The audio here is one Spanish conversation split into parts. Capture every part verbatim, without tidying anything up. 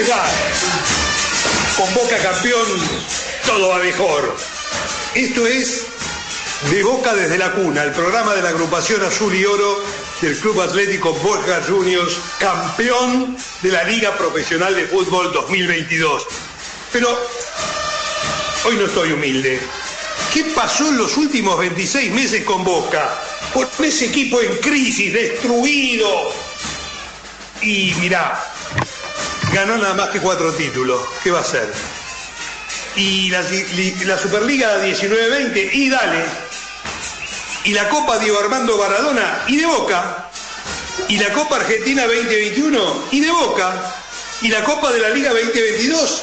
ya. Con Boca campeón, todo va mejor. Esto es De Boca desde la cuna, el programa de la agrupación Azul y Oro del Club Atlético Boca Juniors, campeón de la Liga Profesional de Fútbol dos mil veintidós. Pero hoy no estoy humilde. ¿Qué pasó en los últimos veintiséis meses con Boca? Por ese equipo en crisis, destruido. Y mirá, ganó nada más que cuatro títulos. ¿Qué va a hacer? Y la, la Superliga diecinueve veinte, y dale. Y la Copa Diego Armando Maradona, y de Boca. Y la Copa Argentina veinte veintiuno, y de Boca. Y la Copa de la Liga veinte veintidós,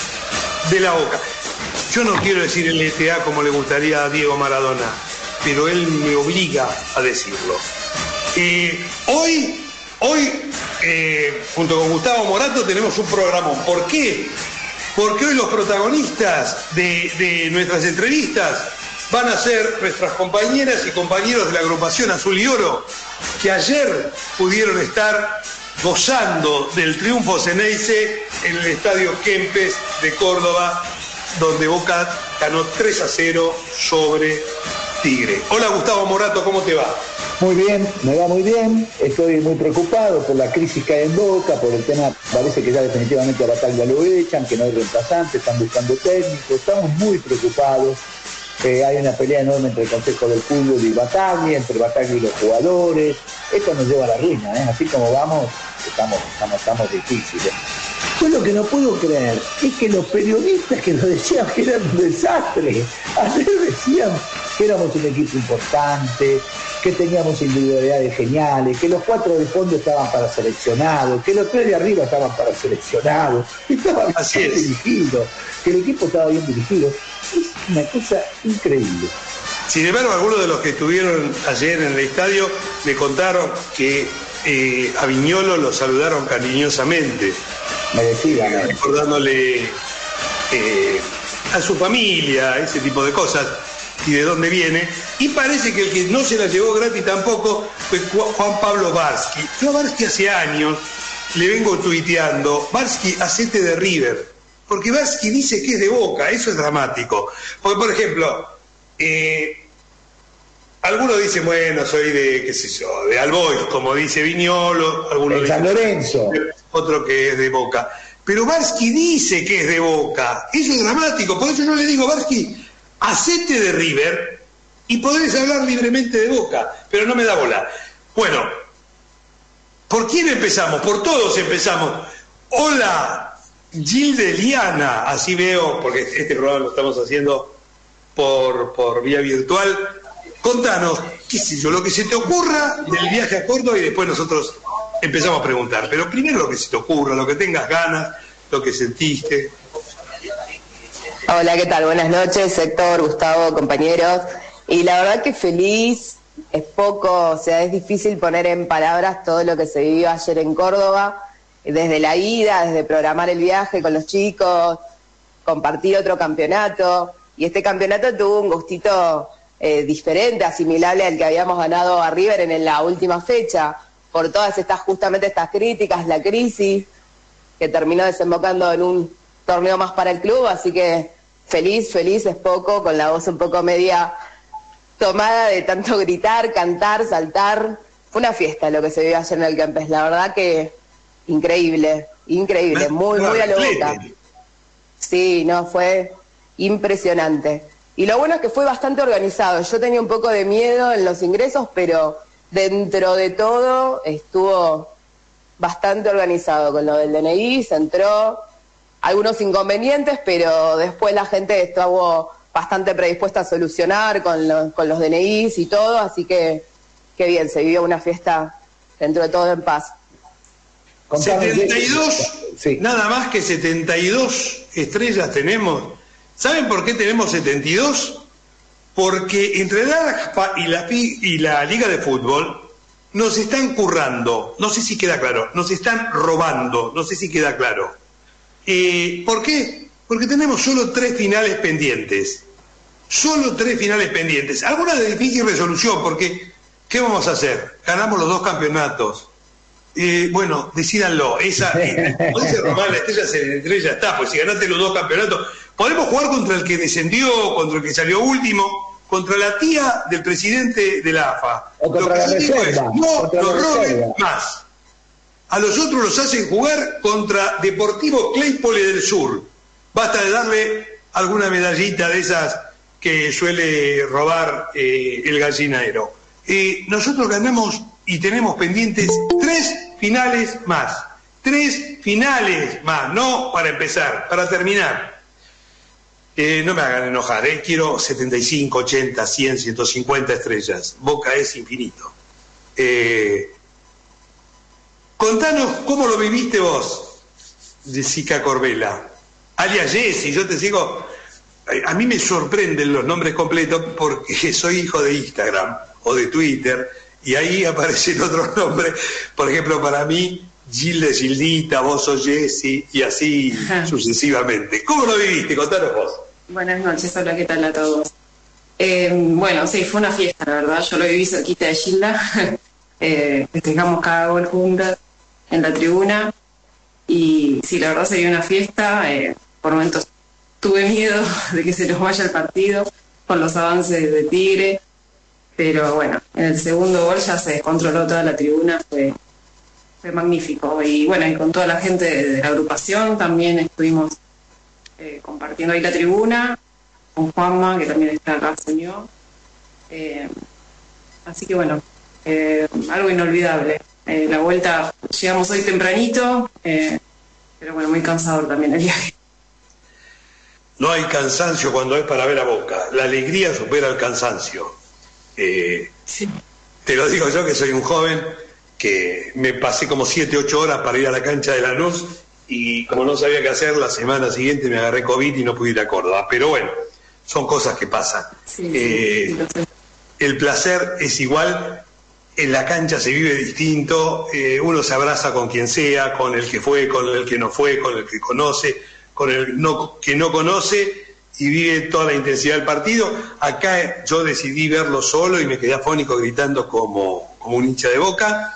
de la Boca. Yo no quiero decir el E T A como le gustaría a Diego Maradona, pero él me obliga a decirlo. Eh, hoy, hoy eh, junto con Gustavo Morato, tenemos un programón. ¿Por qué? Porque hoy los protagonistas de, de nuestras entrevistas van a ser nuestras compañeras y compañeros de la agrupación Azul y Oro, que ayer pudieron estar gozando del triunfo Ceneice en el Estadio Kempes de Córdoba, donde Boca ganó tres a cero sobre Tigre. Hola Gustavo Morato, ¿cómo te va? Muy bien, me va muy bien. Estoy muy preocupado por la crisis que hay en Boca, por el tema, parece que ya definitivamente a Bataglia lo echan, que no hay reemplazante, están buscando técnicos, estamos muy preocupados. Eh, hay una pelea enorme entre el Consejo del Fútbol y Bataglia, entre Bataglia y los jugadores. Esto nos lleva a la ruina, ¿eh? Así como vamos, estamos, estamos, estamos difíciles. Yo lo que no puedo creer es que los periodistas que nos decían que era un desastre, ayer decían que éramos un equipo importante, que teníamos individualidades geniales, que los cuatro de fondo estaban para seleccionados, que los tres de arriba estaban para seleccionados, que estaban bien dirigidos, que el equipo estaba bien dirigido. Es una cosa increíble. Sin embargo, algunos de los que estuvieron ayer en el estadio me contaron que eh, a Viñolo lo saludaron cariñosamente. Merecida, recordándole eh, a su familia, ese tipo de cosas, y de dónde viene. Y parece que el que no se la llevó gratis tampoco fue Juan Pablo Barsky. Yo a Barsky hace años le vengo tuiteando: Barsky, hacete de River, porque Barsky dice que es de Boca. Eso es dramático, porque por ejemplo eh, algunos dicen, bueno, soy de, qué sé yo, de Albois, como dice Viñolo, algunos de San Lorenzo, otro que es de Boca. Pero Barsky dice que es de Boca. Eso es dramático. Por eso yo le digo, Barsky, hacete de River y podés hablar libremente de Boca, pero no me da bola. Bueno, ¿por quién empezamos? Por todos empezamos. Hola, Gilde Liana, así veo, porque este programa lo estamos haciendo por, por vía virtual. Contanos, qué sé yo, lo que se te ocurra del viaje a Córdoba y después nosotros empezamos a preguntar. Pero primero lo que se te ocurra, lo que tengas ganas, lo que sentiste. Hola, ¿qué tal? Buenas noches, Héctor, Gustavo, compañeros. Y la verdad que feliz, es poco, o sea, es difícil poner en palabras todo lo que se vivió ayer en Córdoba, desde la ida, desde programar el viaje con los chicos, compartir otro campeonato. Y este campeonato tuvo un gustito Eh, diferente, asimilable al que habíamos ganado a River en, en la última fecha, por todas estas, justamente estas críticas, la crisis, que terminó desembocando en un torneo más para el club, así que feliz, feliz es poco, con la voz un poco media tomada de tanto gritar, cantar, saltar. Fue una fiesta lo que se vivió ayer en el Kempes, la verdad que increíble, increíble, muy, muy a lo Boca. Sí, no, fue impresionante. Y lo bueno es que fue bastante organizado. Yo tenía un poco de miedo en los ingresos, pero dentro de todo estuvo bastante organizado. Con lo del D N I se entró, algunos inconvenientes, pero después la gente estuvo bastante predispuesta a solucionar con, lo, con los D N Is y todo, así que qué bien, se vivió una fiesta dentro de todo en paz. setenta y dos, sí. Nada más que setenta y dos estrellas tenemos. ¿Saben por qué tenemos setenta y dos? Porque entre la AFA y la, y la Liga de Fútbol nos están currando, no sé si queda claro, nos están robando, no sé si queda claro. Eh, ¿Por qué? Porque tenemos solo tres finales pendientes, solo tres finales pendientes, algunas de difícil resolución, porque ¿qué vamos a hacer? Ganamos los dos campeonatos, Eh, bueno, decídanlo. Esa, eh, como dice Román, la estrella se entre ya está, pues si ganaste los dos campeonatos, podemos jugar contra el que descendió, contra el que salió último, contra la tía del presidente de la A F A. O contra la reserva. No los roben más. A los otros los hacen jugar contra Deportivo Claypole del Sur. Basta de darle alguna medallita de esas que suele robar eh, el gallinero. Eh, nosotros ganamos y tenemos pendientes tres finales más. Tres finales más, no para empezar, para terminar. Eh, no me hagan enojar, eh. Quiero setenta y cinco, ochenta, cien, ciento cincuenta estrellas. Boca es infinito. Eh, contanos cómo lo viviste vos, Jessica Corbella. Alias Jessy, yo te sigo. A mí me sorprenden los nombres completos porque soy hijo de Instagram o de Twitter y ahí aparecen otros nombres. Por ejemplo, para mí, Gilda, Gildita, vos sos Jessy y así Ajá. sucesivamente. ¿Cómo lo viviste? Contanos vos. Buenas noches, hola, ¿qué tal a todos? Eh, bueno, sí, fue una fiesta, la verdad. Yo lo viví cerquita de Gilda. eh, festejamos cada gol juntas en la tribuna y sí, la verdad se dio una fiesta. Eh, por momentos tuve miedo de que se nos vaya el partido con los avances de Tigre, pero bueno, en el segundo gol ya se descontroló toda la tribuna, fue, fue magnífico. Y bueno, y con toda la gente de, de la agrupación también estuvimos eh, compartiendo ahí la tribuna, con Juanma, que también está acá, se unió. Eh, así que bueno, eh, algo inolvidable. Eh, la vuelta, llegamos hoy tempranito, eh, pero bueno, muy cansador también el viaje. No hay cansancio cuando es para ver a Boca. La alegría supera el cansancio. Eh, sí. Te lo digo yo que soy un joven que me pasé como siete, ocho horas para ir a la cancha de Lanús y como no sabía qué hacer, la semana siguiente me agarré COVID y no pude ir a Córdoba. Pero bueno, son cosas que pasan. Sí, eh, sí, sí, el placer es igual, en la cancha se vive distinto, eh, uno se abraza con quien sea, con el que fue, con el que no fue, con el que conoce, con el no, que no conoce y vive toda la intensidad del partido. Acá yo decidí verlo solo y me quedé afónico gritando como, como un hincha de Boca,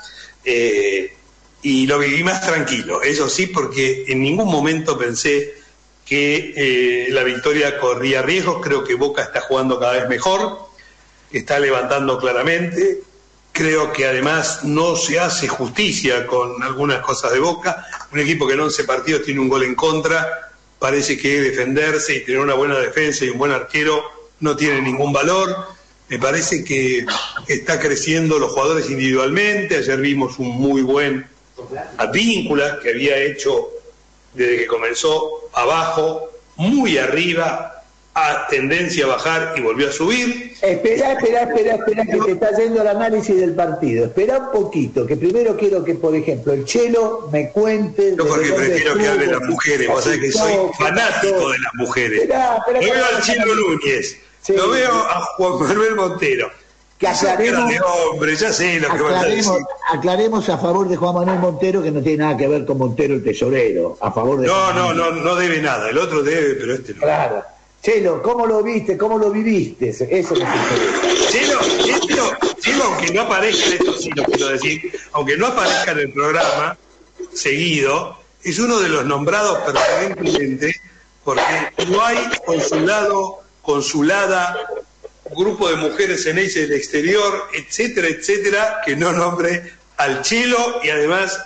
eh, y lo viví más tranquilo, eso sí, porque en ningún momento pensé que eh, la victoria corría riesgos. Creo que Boca está jugando cada vez mejor, está levantando claramente. Creo que además no se hace justicia con algunas cosas de Boca. Un equipo que en once partidos tiene un gol en contra, parece que defenderse y tener una buena defensa y un buen arquero no tiene ningún valor. Me parece que está creciendo los jugadores individualmente. Ayer vimos un muy buen Advíncula que había hecho desde que comenzó abajo, muy arriba, a tendencia a bajar y volvió a subir. Espera, espera, espera, espera, que te está yendo el análisis del partido. Espera un poquito, que primero quiero que, por ejemplo, el Chelo me cuente... Yo porque prefiero que hable las mujeres, vos sabés que soy fanático de las mujeres. Esperá, esperá, lo veo al Chelo Núñez, sí, lo veo a Juan Manuel Montero. Que aclaremos, hombre, ya sé lo que vas a decir. Aclaremos a favor de Juan Manuel Montero, que no tiene nada que ver con Montero el tesorero. A favor de No, no, no, no debe nada, el otro debe, pero este no. Claro. Chelo, ¿cómo lo viste? ¿Cómo lo viviste? Eso me interesa. Chelo, Chelo, Chelo, aunque no aparezca, esto sí lo quiero decir, aunque no aparezca en el programa seguido, es uno de los nombrados permanentemente, porque no hay consulado, consulada, grupo de mujeres en ese del exterior, etcétera, etcétera, que no nombre al Chelo y además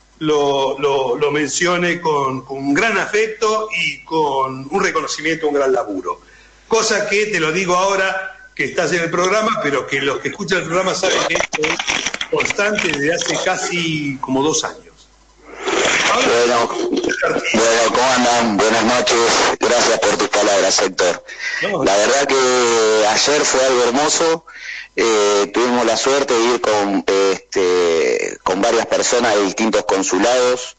Lo, lo, lo mencione con, con un gran afecto y con un reconocimiento, un gran laburo. Cosa que te lo digo ahora que estás en el programa, pero que los que escuchan el programa saben que esto es constante desde hace casi como dos años. Ahora, bueno, bueno, ¿cómo andan? Buenas noches, gracias por tus palabras, Héctor. No, la verdad que ayer fue algo hermoso. Eh, tuvimos la suerte de ir con este, con varias personas de distintos consulados,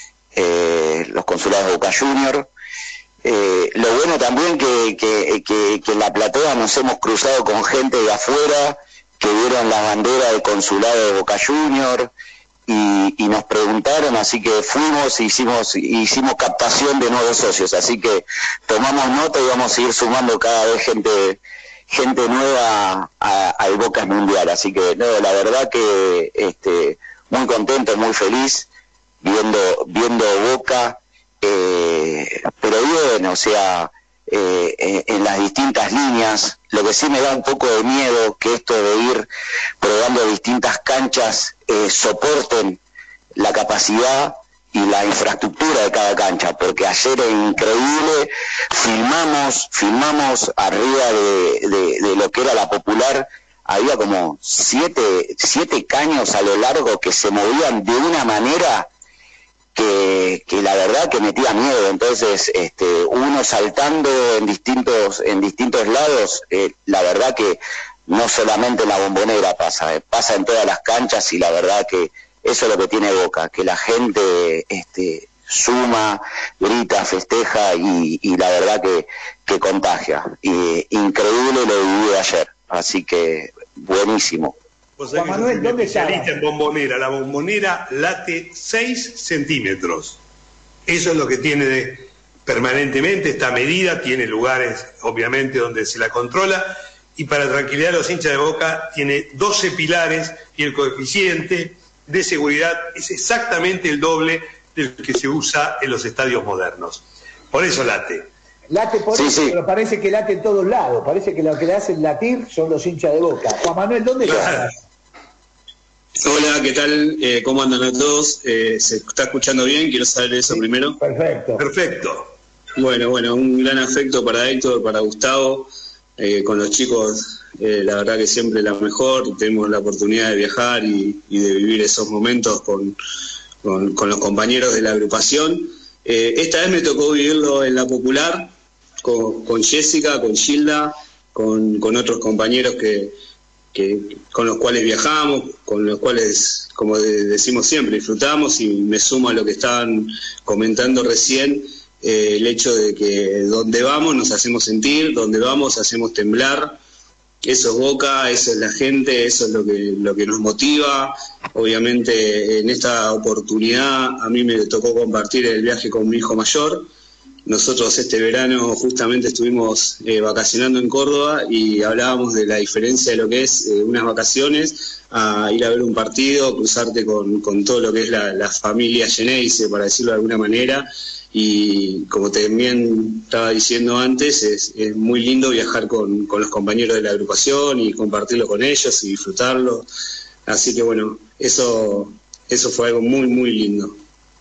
eh, los consulados de Boca Junior. Eh, lo bueno también que, que, que, que en la platea nos hemos cruzado con gente de afuera que vieron la bandera del consulado de Boca Junior y, y nos preguntaron, así que fuimos e hicimos, hicimos captación de nuevos socios, así que tomamos nota y vamos a ir sumando cada vez gente gente nueva al Boca Mundial, así que no, la verdad que este muy contento, muy feliz, viendo, viendo Boca, eh, pero bien, o sea, eh, en, en las distintas líneas. Lo que sí me da un poco de miedo, que esto de ir probando distintas canchas eh, soporten la capacidad y la infraestructura de cada cancha, porque ayer es increíble, filmamos, filmamos arriba de, de, de lo que era la Popular, había como siete, siete caños a lo largo que se movían de una manera que, que la verdad que metía miedo. Entonces, este, uno saltando en distintos, en distintos lados, eh, la verdad que no solamente en la Bombonera pasa, eh, pasa en todas las canchas, y la verdad que eso es lo que tiene Boca, que la gente este, suma, grita, festeja, y, y la verdad que, que contagia. Y, increíble lo viví ayer, así que buenísimo. Juan Manuel, ¿dónde está? En Bombonera, la Bombonera late seis centímetros. Eso es lo que tiene de, permanentemente esta medida, tiene lugares obviamente donde se la controla, y para tranquilidad de los hinchas de Boca tiene doce pilares, y el coeficiente de seguridad es exactamente el doble del que se usa en los estadios modernos. Por eso late. Late por sí, eso, sí. Pero parece que late en todos lados. Parece que lo que le hacen latir son los hinchas de Boca. Juan Manuel, ¿dónde estás? Hola, ¿qué tal? Eh, ¿Cómo andan a todos? Eh, ¿Se está escuchando bien? Quiero saber eso sí, primero. Perfecto. Perfecto. Bueno, bueno, un gran afecto para Héctor, para Gustavo. Eh, con los chicos, eh, la verdad que siempre la mejor. Tenemos la oportunidad de viajar y, y de vivir esos momentos con, con, con los compañeros de la agrupación. Eh, esta vez me tocó vivirlo en la Popular, con, con Jessica, con Gilda, con, con otros compañeros que, que con los cuales viajamos, con los cuales, como de, decimos siempre, disfrutamos, y me sumo a lo que estaban comentando recién, eh, el hecho de que donde vamos nos hacemos sentir, donde vamos hacemos temblar. Eso es Boca, eso es la gente, eso es lo que, lo que nos motiva. Obviamente en esta oportunidad a mí me tocó compartir el viaje con mi hijo mayor. Nosotros este verano justamente estuvimos eh, vacacionando en Córdoba, y hablábamos de la diferencia de lo que es eh, unas vacaciones a ir a ver un partido, cruzarte con, con todo lo que es la, la familia Geneise, para decirlo de alguna manera. Y como también estaba diciendo antes, es, es muy lindo viajar con, con los compañeros de la agrupación y compartirlo con ellos y disfrutarlo. Así que bueno, eso, eso fue algo muy, muy lindo.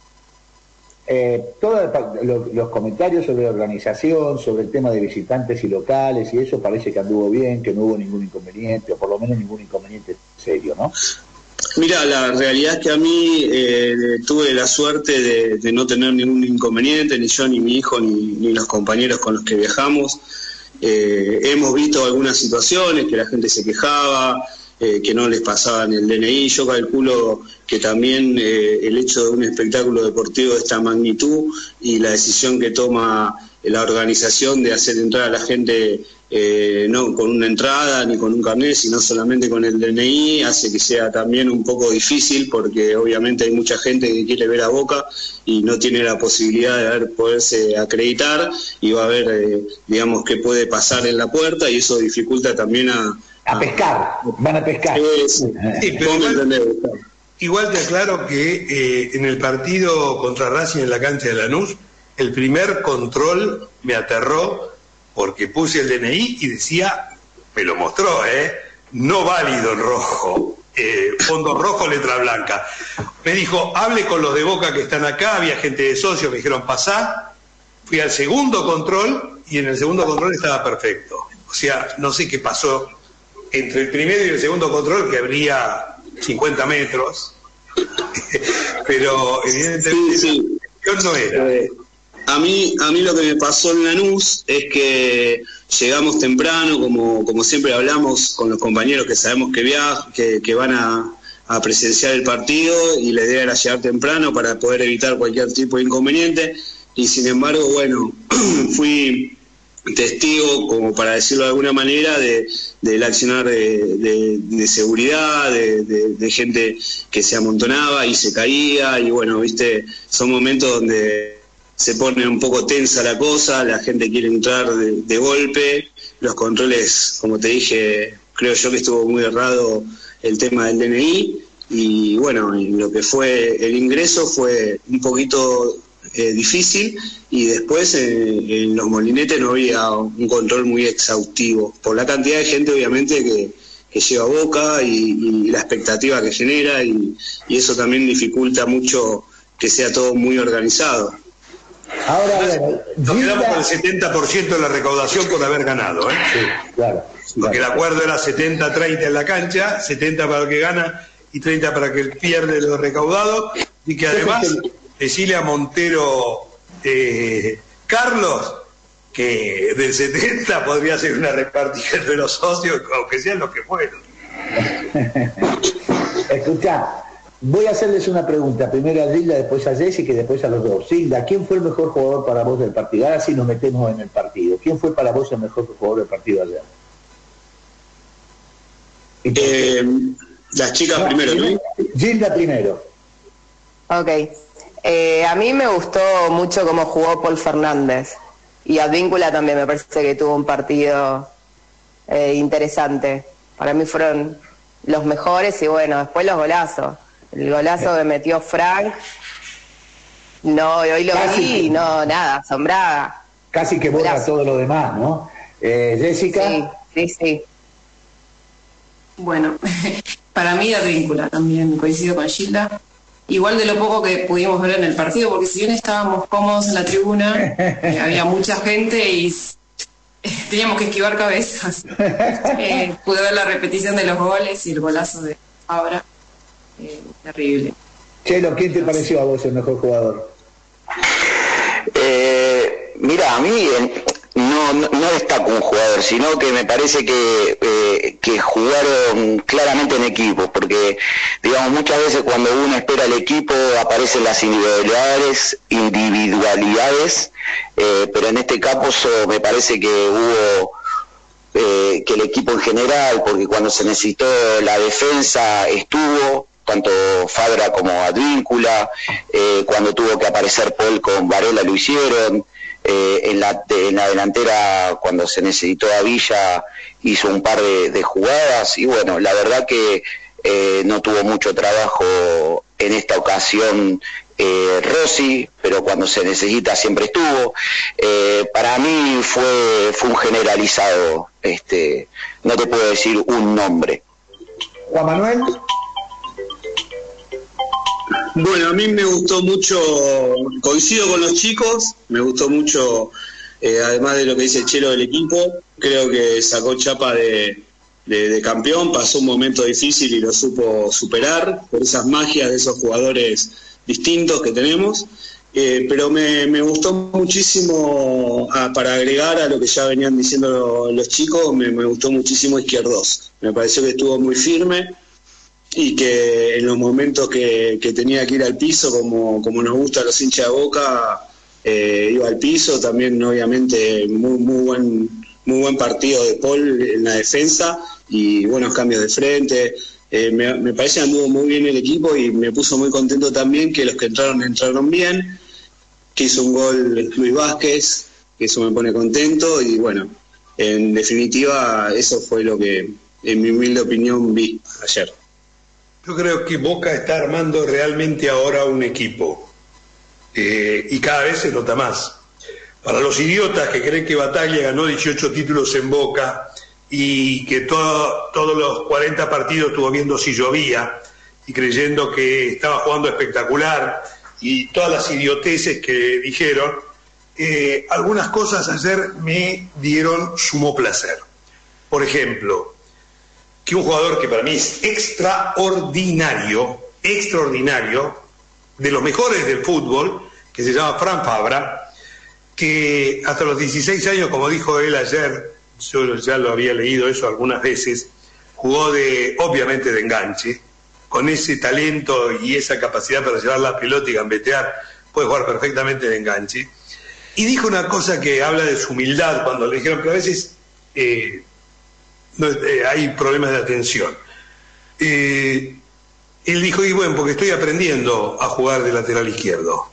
Eh, todos los, los comentarios sobre la organización, sobre el tema de visitantes y locales y eso, parece que anduvo bien, que no hubo ningún inconveniente, o por lo menos ningún inconveniente serio, ¿no? Mira, la realidad es que a mí eh, tuve la suerte de, de no tener ningún inconveniente, ni yo, ni mi hijo, ni, ni los compañeros con los que viajamos. Eh, hemos visto algunas situaciones que la gente se quejaba, eh, que no les pasaban el D N I. Yo calculo que también eh, el hecho de un espectáculo deportivo de esta magnitud y la decisión que toma la organización de hacer entrar a la gente eh, no con una entrada ni con un carnet, sino solamente con el D N I, hace que sea también un poco difícil, porque obviamente hay mucha gente que quiere ver a Boca y no tiene la posibilidad de ver, poderse acreditar, y va a ver, eh, digamos, qué puede pasar en la puerta, y eso dificulta también a... A, a pescar, van a pescar. Eh, sí, sí, pero igual, igual te aclaro que eh, en el partido contra Racing en la cancha de Lanús, el primer control me aterró, porque puse el D N I y decía, me lo mostró, ¿eh? No válido en rojo, eh, fondo rojo, letra blanca. Me dijo, hable con los de Boca que están acá, había gente de socios, me dijeron, pasá. Fui al segundo control y en el segundo control estaba perfecto. O sea, no sé qué pasó entre el primero y el segundo control, que habría cincuenta metros, pero evidentemente sí, sí. no era. Eh, A mí, a mí lo que me pasó en Lanús es que llegamos temprano, como, como siempre hablamos con los compañeros que sabemos que viajan, que, que van a, a presenciar el partido, y la idea era llegar temprano para poder evitar cualquier tipo de inconveniente, y sin embargo, bueno, fui testigo, como para decirlo de alguna manera, de del accionar de, de, de seguridad, de, de, de gente que se amontonaba y se caía, y bueno, viste, son momentos donde se pone un poco tensa la cosa, la gente quiere entrar de, de golpe, los controles, como te dije, creo yo que estuvo muy errado el tema del D N I, y bueno, y lo que fue el ingreso fue un poquito eh, difícil, y después en, en los molinetes no había un control muy exhaustivo, por la cantidad de gente obviamente que, que lleva Boca y, y la expectativa que genera, y, y eso también dificulta mucho que sea todo muy organizado. Ahora, bueno, nos Gilda... quedamos con el setenta por ciento de la recaudación por haber ganado, ¿eh? Sí, claro. Porque claro. el acuerdo era setenta treinta en la cancha, setenta para el que gana y treinta para que pierde lo recaudado, y que además decirle a Montero, eh, Carlos, que del setenta podría ser una repartición entre los socios, aunque sean los que fueron. Escuchá, voy a hacerles una pregunta, primero a Gilda, después a Jessy, que después a los dos. Gilda, ¿quién fue el mejor jugador para vos del partido? Ahora sí nos metemos en el partido. ¿Quién fue para vos el mejor jugador del partido ayer? Eh, las chicas no, primero, ¿no? Gilda primero. Ok. Eh, a mí me gustó mucho cómo jugó Paul Fernández. Y Advíncula también me parece que tuvo un partido eh, interesante. Para mí fueron los mejores, y bueno, después los golazos. El golazo que metió Frank, no, hoy lo casi, vi y no, nada, asombrada. Casi que borra golazo. Todo lo demás, ¿no? Eh, Jessica. Sí, sí, sí. Bueno, para mí Advíncula también, coincido con Gilda. Igual de lo poco que pudimos ver en el partido, porque si bien estábamos cómodos en la tribuna, eh, había mucha gente y teníamos que esquivar cabezas. Eh, pude ver la repetición de los goles y el golazo de Fabra. Eh, terrible. Chelo, ¿quién te pareció a vos el mejor jugador? Eh, mira, a mí eh, no, no, no destaco un jugador, sino que me parece que, eh, que jugaron claramente en equipo, porque digamos muchas veces cuando uno espera al equipo aparecen las individualidades, individualidades eh, pero en este caso me parece que hubo eh, que el equipo en general, porque cuando se necesitó la defensa estuvo, tanto Fabra como Advíncula, eh, cuando tuvo que aparecer Paul con Varela lo hicieron, eh, en, la, de, en la delantera cuando se necesitó a Villa hizo un par de, de jugadas, y bueno, la verdad que eh, no tuvo mucho trabajo en esta ocasión eh, Rossi, pero cuando se necesita siempre estuvo. Eh, para mí fue, fue un generalizado, este, no te puedo decir un nombre. Juan Manuel. Bueno, a mí me gustó mucho, coincido con los chicos, me gustó mucho, eh, además de lo que dice el Chelo del equipo, creo que sacó chapa de, de, de campeón, pasó un momento difícil y lo supo superar por esas magias de esos jugadores distintos que tenemos, eh, pero me, me gustó muchísimo, a, para agregar a lo que ya venían diciendo los, los chicos, me, me gustó muchísimo Izquierdos, me pareció que estuvo muy firme, y que en los momentos que, que tenía que ir al piso, como, como nos gusta a los hinchas de Boca, eh, iba al piso. También obviamente muy, muy buen muy buen partido de Paul en la defensa y buenos cambios de frente. Eh, me, me parece que anduvo muy bien el equipo y me puso muy contento también que los que entraron entraron bien, que hizo un gol Luis Vázquez, que eso me pone contento, y bueno, en definitiva eso fue lo que en mi humilde opinión vi ayer. Yo creo que Boca está armando realmente ahora un equipo, eh, y cada vez se nota más. Para los idiotas que creen que Bataglia ganó dieciocho títulos en Boca y que todo, todos los cuarenta partidos estuvo viendo si llovía y creyendo que estaba jugando espectacular y todas las idioteces que dijeron, eh, algunas cosas ayer me dieron sumo placer. Por ejemplo, que un jugador que para mí es extraordinario, extraordinario, de los mejores del fútbol, que se llama Fran Fabra, que hasta los dieciséis años, como dijo él ayer, yo ya lo había leído eso algunas veces, jugó de, obviamente de enganche, con ese talento y esa capacidad para llevar la pelota y gambetear, puede jugar perfectamente de enganche. Y dijo una cosa que habla de su humildad, cuando le dijeron que a veces eh, no, eh, hay problemas de atención. Eh, él dijo, y bueno, porque estoy aprendiendo a jugar de lateral izquierdo.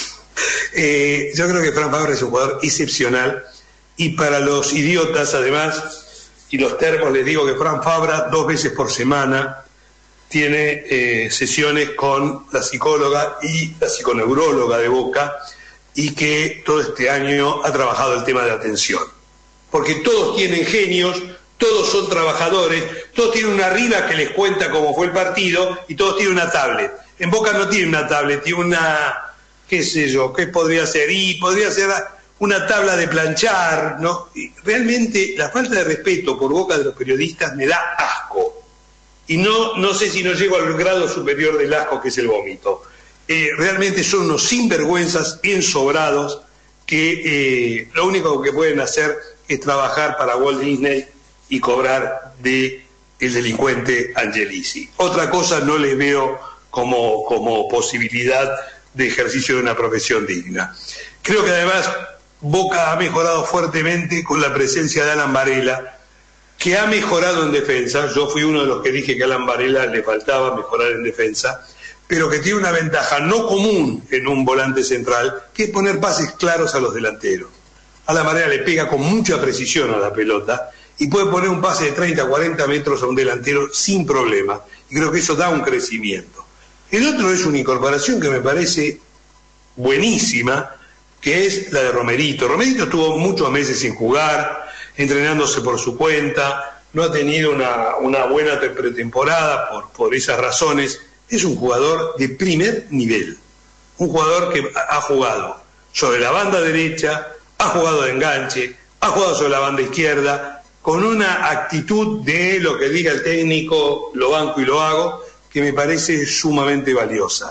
Eh, yo creo que Fran Fabra es un jugador excepcional, y para los idiotas además y los termos les digo que Fran Fabra dos veces por semana tiene eh, sesiones con la psicóloga y la psiconeuróloga de Boca, y que todo este año ha trabajado el tema de atención. Porque todos tienen genios, todos son trabajadores, todos tienen una riva que les cuenta cómo fue el partido, y todos tienen una tablet. En Boca no tiene una tablet, tiene una, qué sé yo, qué podría ser, y podría ser una tabla de planchar, ¿no? Y realmente la falta de respeto por boca de los periodistas me da asco. Y no, no sé si no llego al grado superior del asco, que es el vómito. Eh, realmente son unos sinvergüenzas ensobrados que eh, lo único que pueden hacer es trabajar para Walt Disney y cobrar de el delincuente Angelici. Otra cosa no les veo como, como posibilidad de ejercicio de una profesión digna. Creo que además Boca ha mejorado fuertemente con la presencia de Alan Varela, que ha mejorado en defensa. Yo fui uno de los que dije que a Alan Varela le faltaba mejorar en defensa, pero que tiene una ventaja no común en un volante central, que es poner pases claros a los delanteros. Alan Varela le pega con mucha precisión a la pelota y puede poner un pase de treinta a cuarenta metros a un delantero sin problema, y creo que eso da un crecimiento. El otro es una incorporación que me parece buenísima, que es la de Romerito. Romerito estuvo muchos meses sin jugar, entrenándose por su cuenta, no ha tenido una, una buena pretemporada por, por esas razones. Es un jugador de primer nivel, un jugador que ha jugado sobre la banda derecha, ha jugado de enganche, ha jugado sobre la banda izquierda, con una actitud de lo que diga el técnico, lo banco y lo hago, que me parece sumamente valiosa.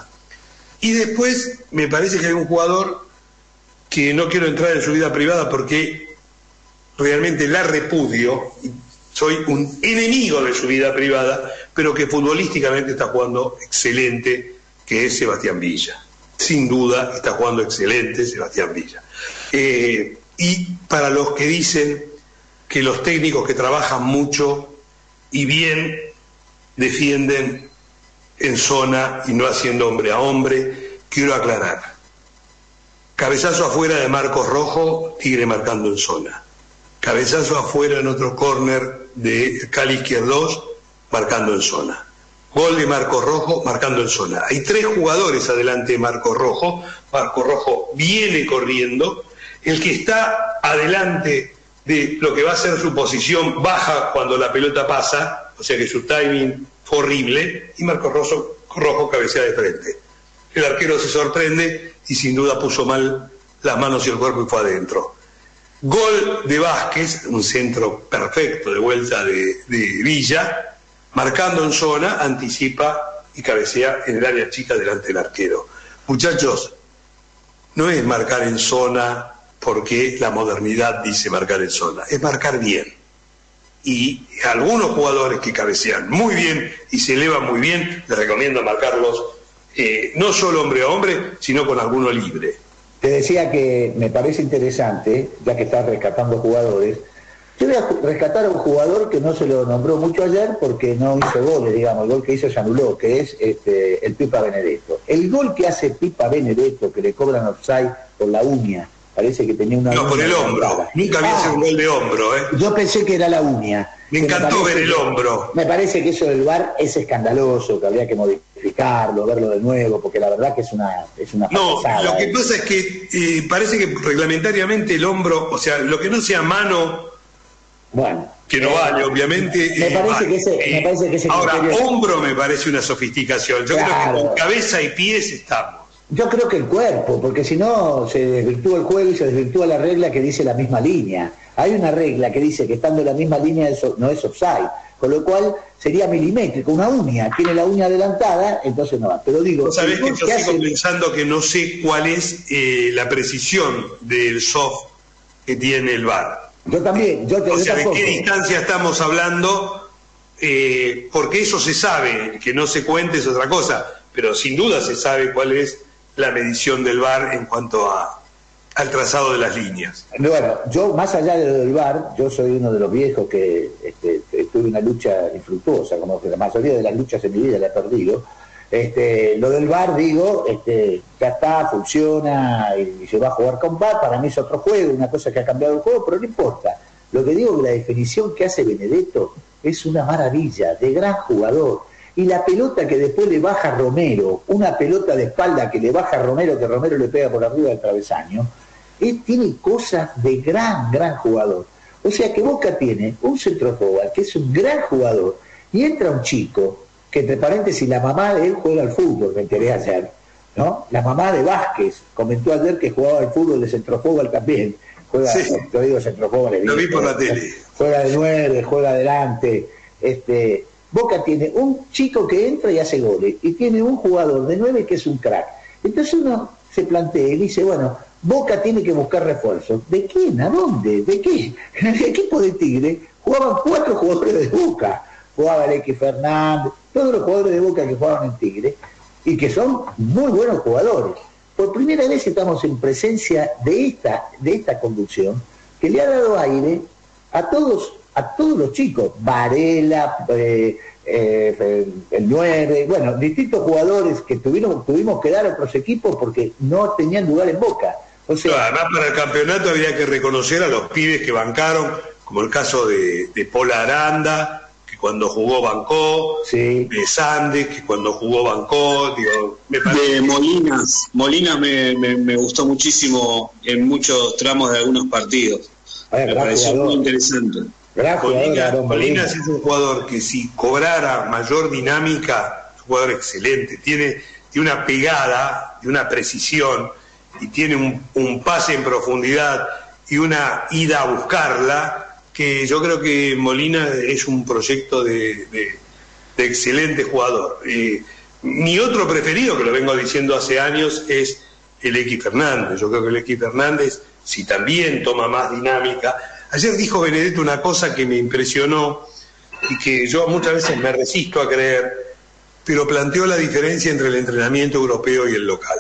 Y después me parece que hay un jugador que no quiero entrar en su vida privada porque realmente la repudio, soy un enemigo de su vida privada, pero que futbolísticamente está jugando excelente, que es Sebastián Villa. Sin duda está jugando excelente Sebastián Villa. Eh, y para los que dicen que los técnicos que trabajan mucho y bien defienden en zona y no haciendo hombre a hombre, quiero aclarar. Cabezazo afuera de Marcos Rojo, Tigre marcando en zona. Cabezazo afuera en otro córner de Cali Izquierdos, marcando en zona. Gol de Marcos Rojo, marcando en zona. Hay tres jugadores adelante de Marcos Rojo. Marcos Rojo viene corriendo. El que está adelante de lo que va a ser su posición baja cuando la pelota pasa, o sea que su timing fue horrible, y Marcos Rojo, Rojo cabecea de frente. El arquero se sorprende y sin duda puso mal las manos y el cuerpo y fue adentro. Gol de Vázquez, un centro perfecto de vuelta de, de Villa, marcando en zona, anticipa y cabecea en el área chica delante del arquero. Muchachos, no es marcar en zona porque la modernidad dice marcar en zona, es marcar bien. Y a algunos jugadores que cabecean muy bien y se elevan muy bien, les recomiendo marcarlos eh, no solo hombre a hombre, sino con alguno libre. Te decía que me parece interesante, ya que estás rescatando jugadores, yo voy a rescatar a un jugador que no se lo nombró mucho ayer porque no hizo goles, digamos, el gol que hizo se anuló, que es este, el Pipa Benedetto. El gol que hace Pipa Benedetto, que le cobran offside por la uña, parece que tenía una... No, por el hombro, nunca había sido un gol de hombro, ¿eh? Yo pensé que era la uña. Me encantó ver el hombro. Me parece que eso del V A R es escandaloso, que habría que modificarlo, verlo de nuevo, porque la verdad que es una es una No, pasada, lo que ¿eh? pasa es que eh, parece que reglamentariamente el hombro, o sea, lo que no sea mano, bueno, que no vale, obviamente. Me eh, parece, vale. que ese, me parece que ese Ahora, criterio... hombro me parece una sofisticación. Yo Claro. creo que con cabeza y pies estamos. Yo creo que el cuerpo, porque si no se desvirtúa el juego y se desvirtúa la regla que dice la misma línea. Hay una regla que dice que estando en la misma línea eso no es offside, con lo cual sería milimétrico, una uña, tiene la uña adelantada, entonces no va. Pero digo, Sabés que yo sigo hace... pensando que no sé cuál es eh, la precisión del soft que tiene el V A R. Yo también, yo te O sea, ¿de tampoco. qué distancia estamos hablando? Eh, porque eso se sabe, que no se cuente es otra cosa, pero sin duda se sabe cuál es la medición del V A R en cuanto a, al trazado de las líneas. Bueno, yo más allá de lo del V A R, yo soy uno de los viejos que, este, que tuve una lucha infructuosa, como que la mayoría de las luchas en mi vida la he perdido. Este, lo del V A R, digo, este, ya está, funciona y se va a jugar con V A R, para mí es otro juego, una cosa que ha cambiado el juego, pero no importa. Lo que digo es que la definición que hace Benedetto es una maravilla, de gran jugador. y la pelota que después le baja Romero, una pelota de espalda que le baja Romero, que Romero le pega por arriba del travesaño, él tiene cosas de gran, gran jugador. O sea que Boca tiene un centroforward que es un gran jugador, y entra un chico, que entre paréntesis la mamá de él juega al fútbol, me enteré ayer, ¿no? La mamá de Vázquez comentó ayer que jugaba al fútbol de centroforward también, juega, sí. Te digo centroforward, lo vi por la tele. Juega de nueve, juega adelante, este... Boca tiene un chico que entra y hace goles, y tiene un jugador de nueve que es un crack. Entonces uno se plantea y dice, bueno, Boca tiene que buscar refuerzos. ¿De quién? ¿A dónde? ¿De qué? En el equipo de Tigre jugaban cuatro jugadores de Boca. Jugaba el X Fernández, todos los jugadores de Boca que jugaban en Tigre, y que son muy buenos jugadores. Por primera vez estamos en presencia de esta, de esta conducción que le ha dado aire a todos a todos los chicos, Varela, eh, eh, el nueve, bueno, distintos jugadores que tuvieron, tuvimos que dar a otros equipos porque no tenían lugar en Boca. O sea, no, además para el campeonato había que reconocer a los pibes que bancaron, como el caso de, de Pola Aranda, que cuando jugó bancó, sí. De Sandes, que cuando jugó bancó, digo, me parece... De Molinas, Molinas me, me, me gustó muchísimo en muchos tramos de algunos partidos. Ay, me pareció jugador. Muy interesante. Molinas es un jugador que si cobrara mayor dinámica, es un jugador excelente, tiene, tiene una pegada y una precisión, y tiene un, un pase en profundidad y una ida a buscarla, que yo creo que Molina es un proyecto de, de, de excelente jugador. Eh, mi otro preferido, que lo vengo diciendo hace años, es el X Fernández. Yo creo que el X Fernández, si también toma más dinámica... Ayer dijo Benedetto una cosa que me impresionó y que yo muchas veces me resisto a creer, pero planteó la diferencia entre el entrenamiento europeo y el local.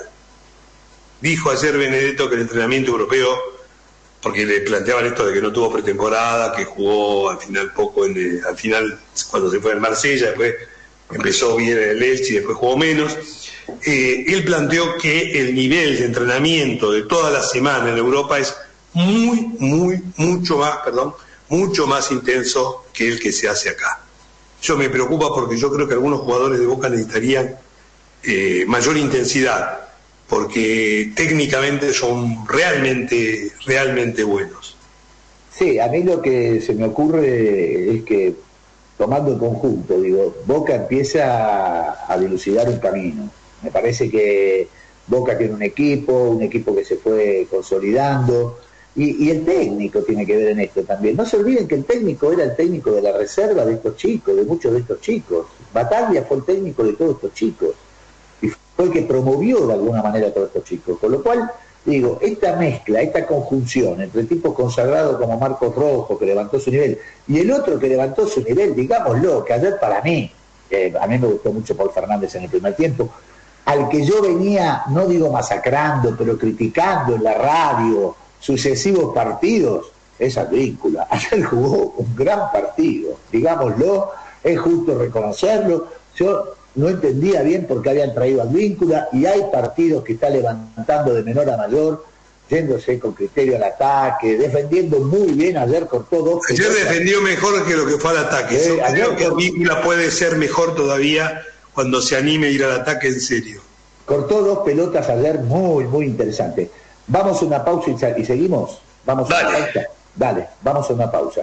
Dijo ayer Benedetto que el entrenamiento europeo, porque le planteaban esto de que no tuvo pretemporada, que jugó al final poco, en el, al final cuando se fue al Marsella, después empezó bien en el Elche y después jugó menos. Eh, él planteó que el nivel de entrenamiento de toda la semana en Europa es muy, muy, mucho más, perdón, mucho más intenso que el que se hace acá. Yo me preocupa porque yo creo que algunos jugadores de Boca necesitarían eh, mayor intensidad, porque técnicamente son realmente, realmente buenos. Sí, a mí lo que se me ocurre es que, tomando el conjunto, digo, Boca empieza a dilucidar un camino. Me parece que Boca tiene un equipo, un equipo que se fue consolidando, Y, y el técnico tiene que ver en esto también. No se olviden que el técnico era el técnico de la reserva de estos chicos, de muchos de estos chicos. Bataglia fue el técnico de todos estos chicos. Y fue el que promovió de alguna manera a todos estos chicos. Con lo cual, digo, esta mezcla, esta conjunción entre tipos consagrados como Marcos Rojo, que levantó su nivel, y el otro que levantó su nivel, digámoslo, que ayer para mí, eh, a mí me gustó mucho Paul Fernández en el primer tiempo, al que yo venía, no digo masacrando, pero criticando en la radio, sucesivos partidos, es Advíncula. Ayer jugó un gran partido, digámoslo, es justo reconocerlo. Yo no entendía bien por qué habían traído a Advíncula, y hay partidos que está levantando de menor a mayor, yéndose con criterio al ataque, defendiendo muy bien. Ayer cortó dos. Ayer defendió mejor que lo que fue al ataque. Eh, Yo creo que Advíncula puede ser mejor todavía cuando se anime a ir al ataque en serio. Cortó dos pelotas ayer muy, muy interesantes. Vamos a una pausa y seguimos. Vamos a una pausa. Dale, vamos a una pausa.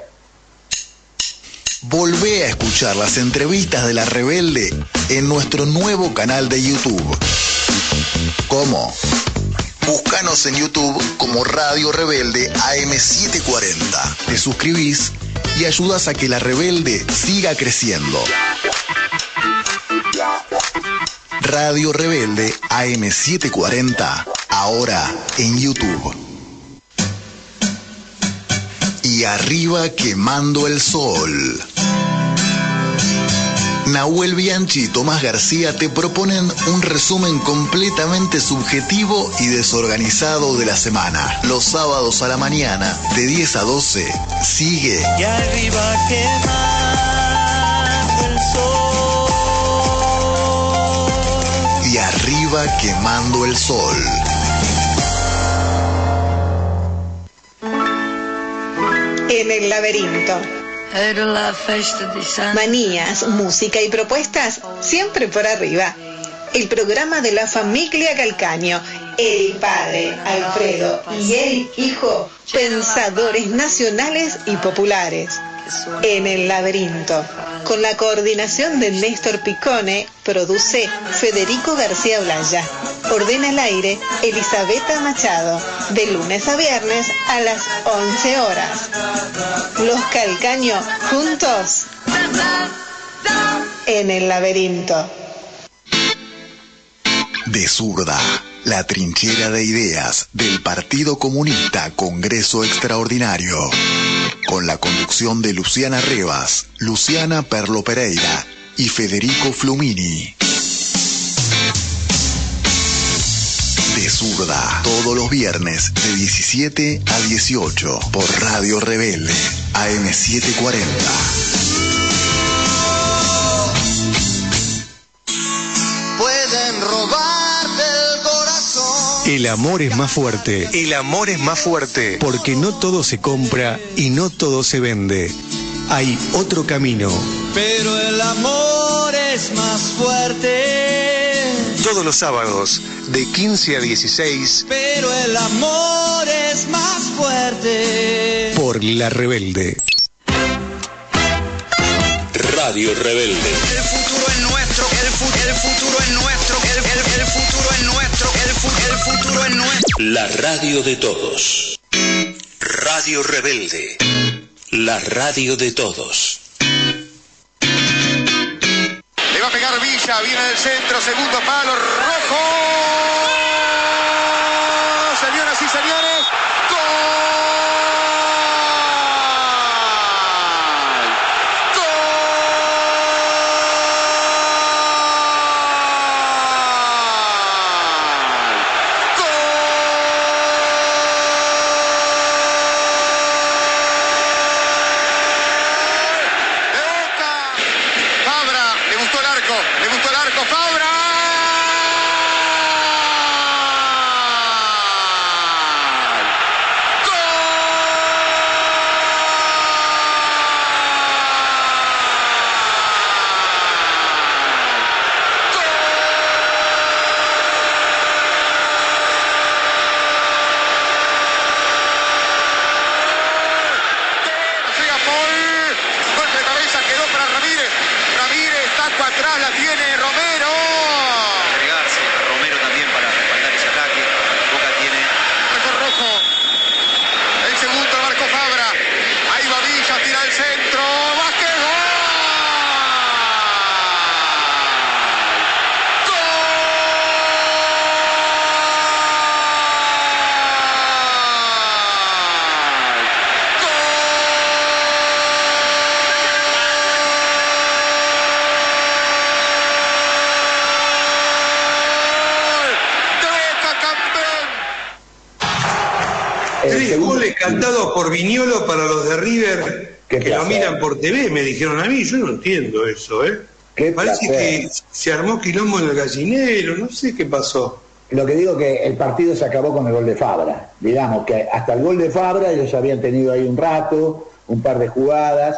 Volvé a escuchar las entrevistas de La Rebelde en nuestro nuevo canal de YouTube. ¿Cómo? Búscanos en YouTube como Radio Rebelde A M setecientos cuarenta. Te suscribís y ayudas a que La Rebelde siga creciendo. Radio Rebelde A M setecientos cuarenta, ahora en YouTube. Y arriba quemando el sol. Nahuel Bianchi y Tomás García te proponen un resumen completamente subjetivo y desorganizado de la semana. Los sábados a la mañana, de diez a doce, sigue. Y arriba quemando el sol. Y arriba quemando el sol. En el laberinto. Manías, música y propuestas, siempre por arriba. El programa de la familia Calcaño, el padre, Alfredo, y el hijo, pensadores nacionales y populares. En el laberinto, con la coordinación de Néstor Picone, produce Federico García Blaya. Ordena al aire Elisabetta Machado, de lunes a viernes a las once horas. Los Calcaño juntos en el laberinto. De Zurda, la trinchera de ideas del Partido Comunista Congreso Extraordinario. Con la conducción de Luciana Rivas, Luciana Perlo Pereira y Federico Flumini. De Zurda, todos los viernes de diecisiete a dieciocho por Radio Rebelde, A M setecientos cuarenta. Pueden robarte el corazón. El amor es más fuerte. El amor es más fuerte. Porque no todo se compra y no todo se vende. Hay otro camino. Pero el amor es más fuerte. Todos los sábados, de quince a dieciséis. Pero el amor es más fuerte. Por La Rebelde. Radio Rebelde. El futuro es nuestro, el, fu el futuro es nuestro, el, el, el futuro es nuestro, el, fu el futuro es nuestro. La radio de todos. Radio Rebelde. La radio de todos. Le va a pegar Villa, viene del centro, segundo palo, rojo. Señoras y señores, Tres goles cantados por Viñolo para los de River que placer. Lo miran por T V, me dijeron a mí, yo no entiendo eso, ¿eh? Qué Parece placer. Que se armó quilombo en el gallinero, no sé qué pasó. Lo que digo que el partido se acabó con el gol de Fabra, digamos que hasta el gol de Fabra ellos habían tenido ahí un rato, un par de jugadas,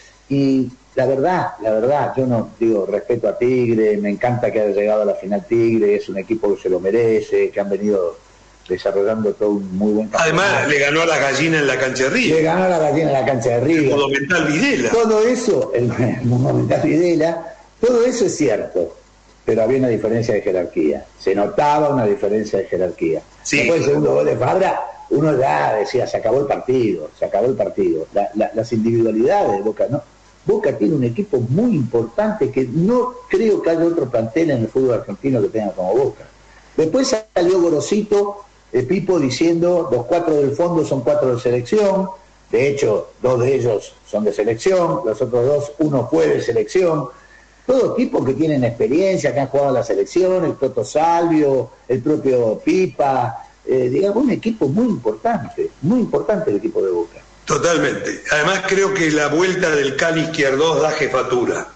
y la verdad, la verdad, yo no digo, respeto a Tigre, me encanta que haya llegado a la final Tigre, es un equipo que se lo merece, que han venido desarrollando todo un muy buen campeonato. Además le ganó a la gallina en la cancha de River. Le ganó a la gallina en la cancha de River. El monumental Videla. Todo eso, el, el monumental Videla, todo eso es cierto, pero había una diferencia de jerarquía. Se notaba una diferencia de jerarquía. Sí. Después del segundo gol de Fabra, uno ya decía, se acabó el partido, se acabó el partido. La, la, las individualidades de Boca, ¿no? Boca tiene un equipo muy importante que no creo que haya otro plantel en el fútbol argentino que tenga como Boca. Después salió Gorosito, el Pipo, diciendo los cuatro del fondo son cuatro de selección. De hecho, dos de ellos son de selección, los otros dos, uno fue de selección. Todos tipos que tienen experiencia, que han jugado en la selección, el Toto Salvio, el propio Pipa, eh, digamos, un equipo muy importante, muy importante el equipo de Boca. Totalmente. Además creo que la vuelta del Cali Izquierdos da jefatura.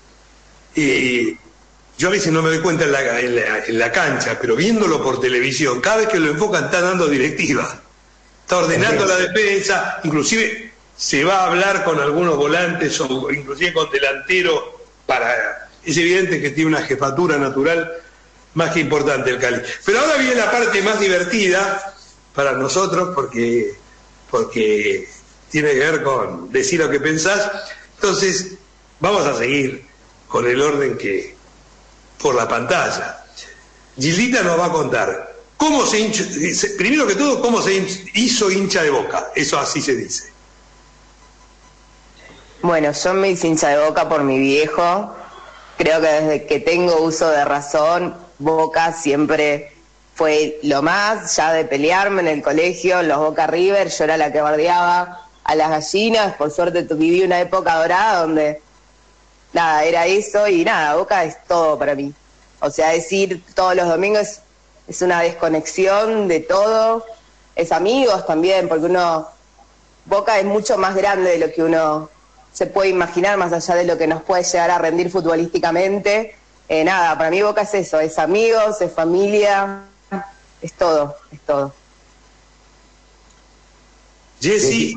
Y yo a veces no me doy cuenta en la, en, la, en la cancha, pero viéndolo por televisión, cada vez que lo enfocan está dando directiva. Está ordenando la defensa, inclusive se va a hablar con algunos volantes o inclusive con delanteros para... Es evidente que tiene una jefatura natural más que importante el Cali. Pero ahora viene la parte más divertida para nosotros porque, porque tiene que ver con decir lo que pensás. Entonces, vamos a seguir con el orden que por la pantalla. Gildita nos va a contar cómo se hincha, primero que todo, cómo se hizo hincha de Boca. Eso así se dice. Bueno, yo me hice hincha de Boca por mi viejo. Creo que desde que tengo uso de razón, Boca siempre fue lo más, ya de pelearme en el colegio, los Boca River, yo era la que bardeaba a las gallinas. Por suerte viví una época dorada donde, nada, era eso y nada, Boca es todo para mí. O sea, decir todos los domingos es una desconexión de todo, es amigos también, porque uno, Boca es mucho más grande de lo que uno se puede imaginar, más allá de lo que nos puede llegar a rendir futbolísticamente. Eh, nada, para mí Boca es eso, es amigos, es familia, es todo, es todo. Jessy.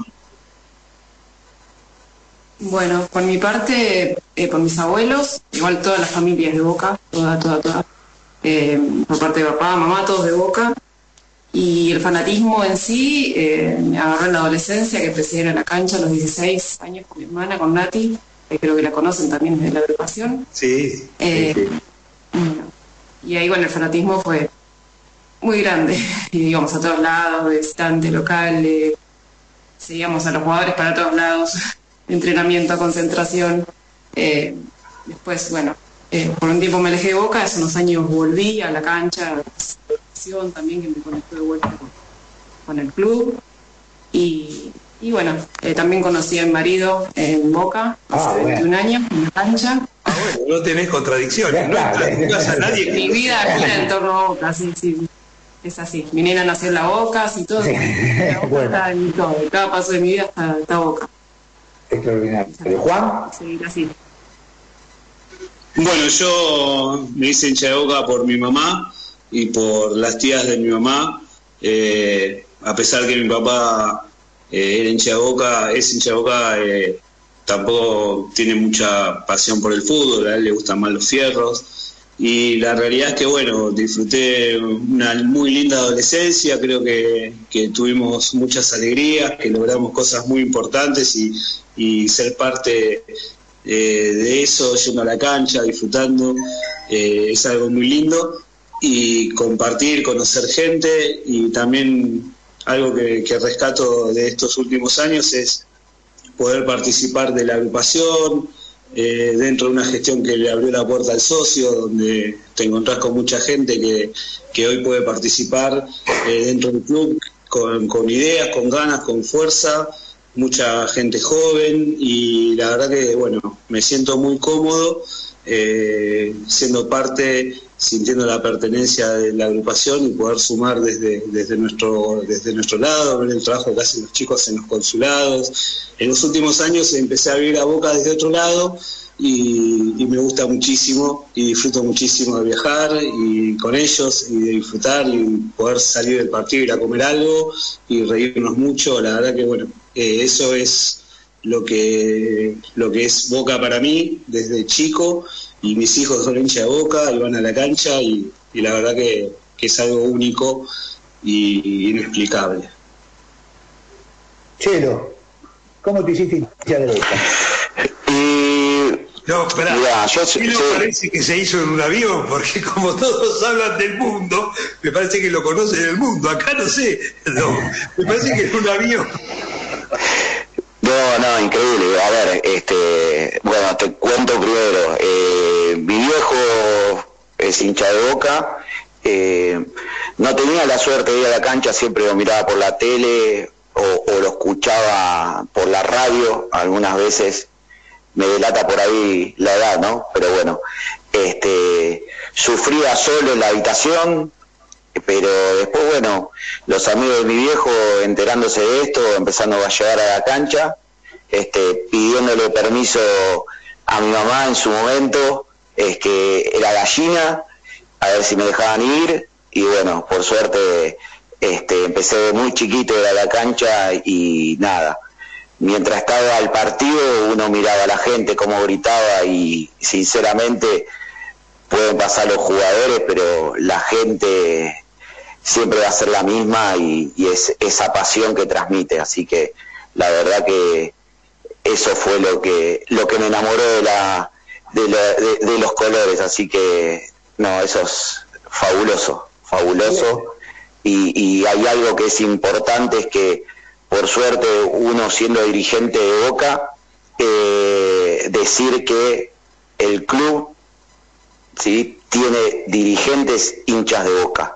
Bueno, por mi parte, eh, por mis abuelos, igual todas las familias de Boca, toda, toda, toda. Eh, por parte de papá, mamá, todos de Boca. Y el fanatismo en sí eh, me agarró en la adolescencia, que empecé a ir a la cancha a los dieciséis años con mi hermana, con Nati, que creo que la conocen también desde la agrupación. Sí. Eh, sí. Bueno, y ahí, bueno, el fanatismo fue muy grande. Y íbamos a todos lados, de visitante, local, eh, seguíamos a los jugadores para todos lados, entrenamiento, concentración. Eh, después, bueno, eh, por un tiempo me alejé de Boca, hace unos años volví a la cancha, también que me conectó de vuelta con, con el club y, y bueno, eh, también conocí a mi marido en Boca hace ah, veintiún bueno. años en la cancha. Ah, bueno, no tenés contradicciones, ¿no? En tu casa nadie. Mi vida gira en torno a Boca, sí, sí, es así. Mi nena nació en la Boca, así todo. Sí. La Boca bueno. Está en todo, cada paso de mi vida está, está Boca. Extraordinario. ¿Juan? Sí, así. Bueno, yo me hice hincha de Boca por mi mamá y por las tías de mi mamá, eh, a pesar que mi papá eh, era hincha de Boca, es hincha de Boca, eh, tampoco tiene mucha pasión por el fútbol, a él le gustan más los fierros, y la realidad es que, bueno, disfruté una muy linda adolescencia, creo que, que tuvimos muchas alegrías, que logramos cosas muy importantes y, y ser parte eh, de eso, yendo a la cancha, disfrutando, eh, es algo muy lindo. Y compartir, conocer gente, y también algo que, que rescato de estos últimos años es poder participar de la agrupación, eh, dentro de una gestión que le abrió la puerta al socio, donde te encontrás con mucha gente que, que hoy puede participar eh, dentro del club con, con ideas, con ganas, con fuerza, mucha gente joven, y la verdad que, bueno, me siento muy cómodo eh, siendo parte, sintiendo la pertenencia de la agrupación y poder sumar desde, desde, nuestro, desde nuestro lado, ver el trabajo que hacen los chicos en los consulados. En los últimos años empecé a vivir a Boca desde otro lado y, y me gusta muchísimo y disfruto muchísimo de viajar y con ellos y de disfrutar y poder salir del partido, ir a comer algo y reírnos mucho. La verdad que, bueno, eh, eso es lo que lo que es Boca para mí desde chico, y mis hijos son hinchas de Boca y van a la cancha y, y la verdad que, que es algo único y inexplicable. Chelo, ¿cómo te hiciste hincha de Boca? Y... No, espera, Mirá, yo, a mí no yo, parece que se hizo en un avión, porque como todos hablan del mundo, me parece que lo conocen el mundo, acá no sé, no, me parece que en un avión. No, no, increíble. A ver, este, bueno, te cuento primero. Eh, mi viejo es hincha de Boca. Eh, no tenía la suerte de ir a la cancha, siempre lo miraba por la tele o, o lo escuchaba por la radio. Algunas veces me delata por ahí la edad, ¿no? Pero bueno, este, sufría solo en la habitación. Pero después, bueno, los amigos de mi viejo enterándose de esto, empezando a llegar a la cancha, este, pidiéndole permiso a mi mamá en su momento, es que era gallina, a ver si me dejaban ir, y bueno, por suerte este, empecé muy chiquito a ir a la cancha y nada, mientras estaba el partido uno miraba a la gente cómo gritaba y sinceramente pueden pasar los jugadores, pero la gente siempre va a ser la misma y, y es esa pasión que transmite, así que la verdad que eso fue lo que lo que me enamoró de la de, la, de, de los colores, así que no, eso es fabuloso, fabuloso y, y hay algo que es importante, es que por suerte uno siendo dirigente de Boca, eh, decir que el club, ¿sí?, tiene dirigentes hinchas de Boca.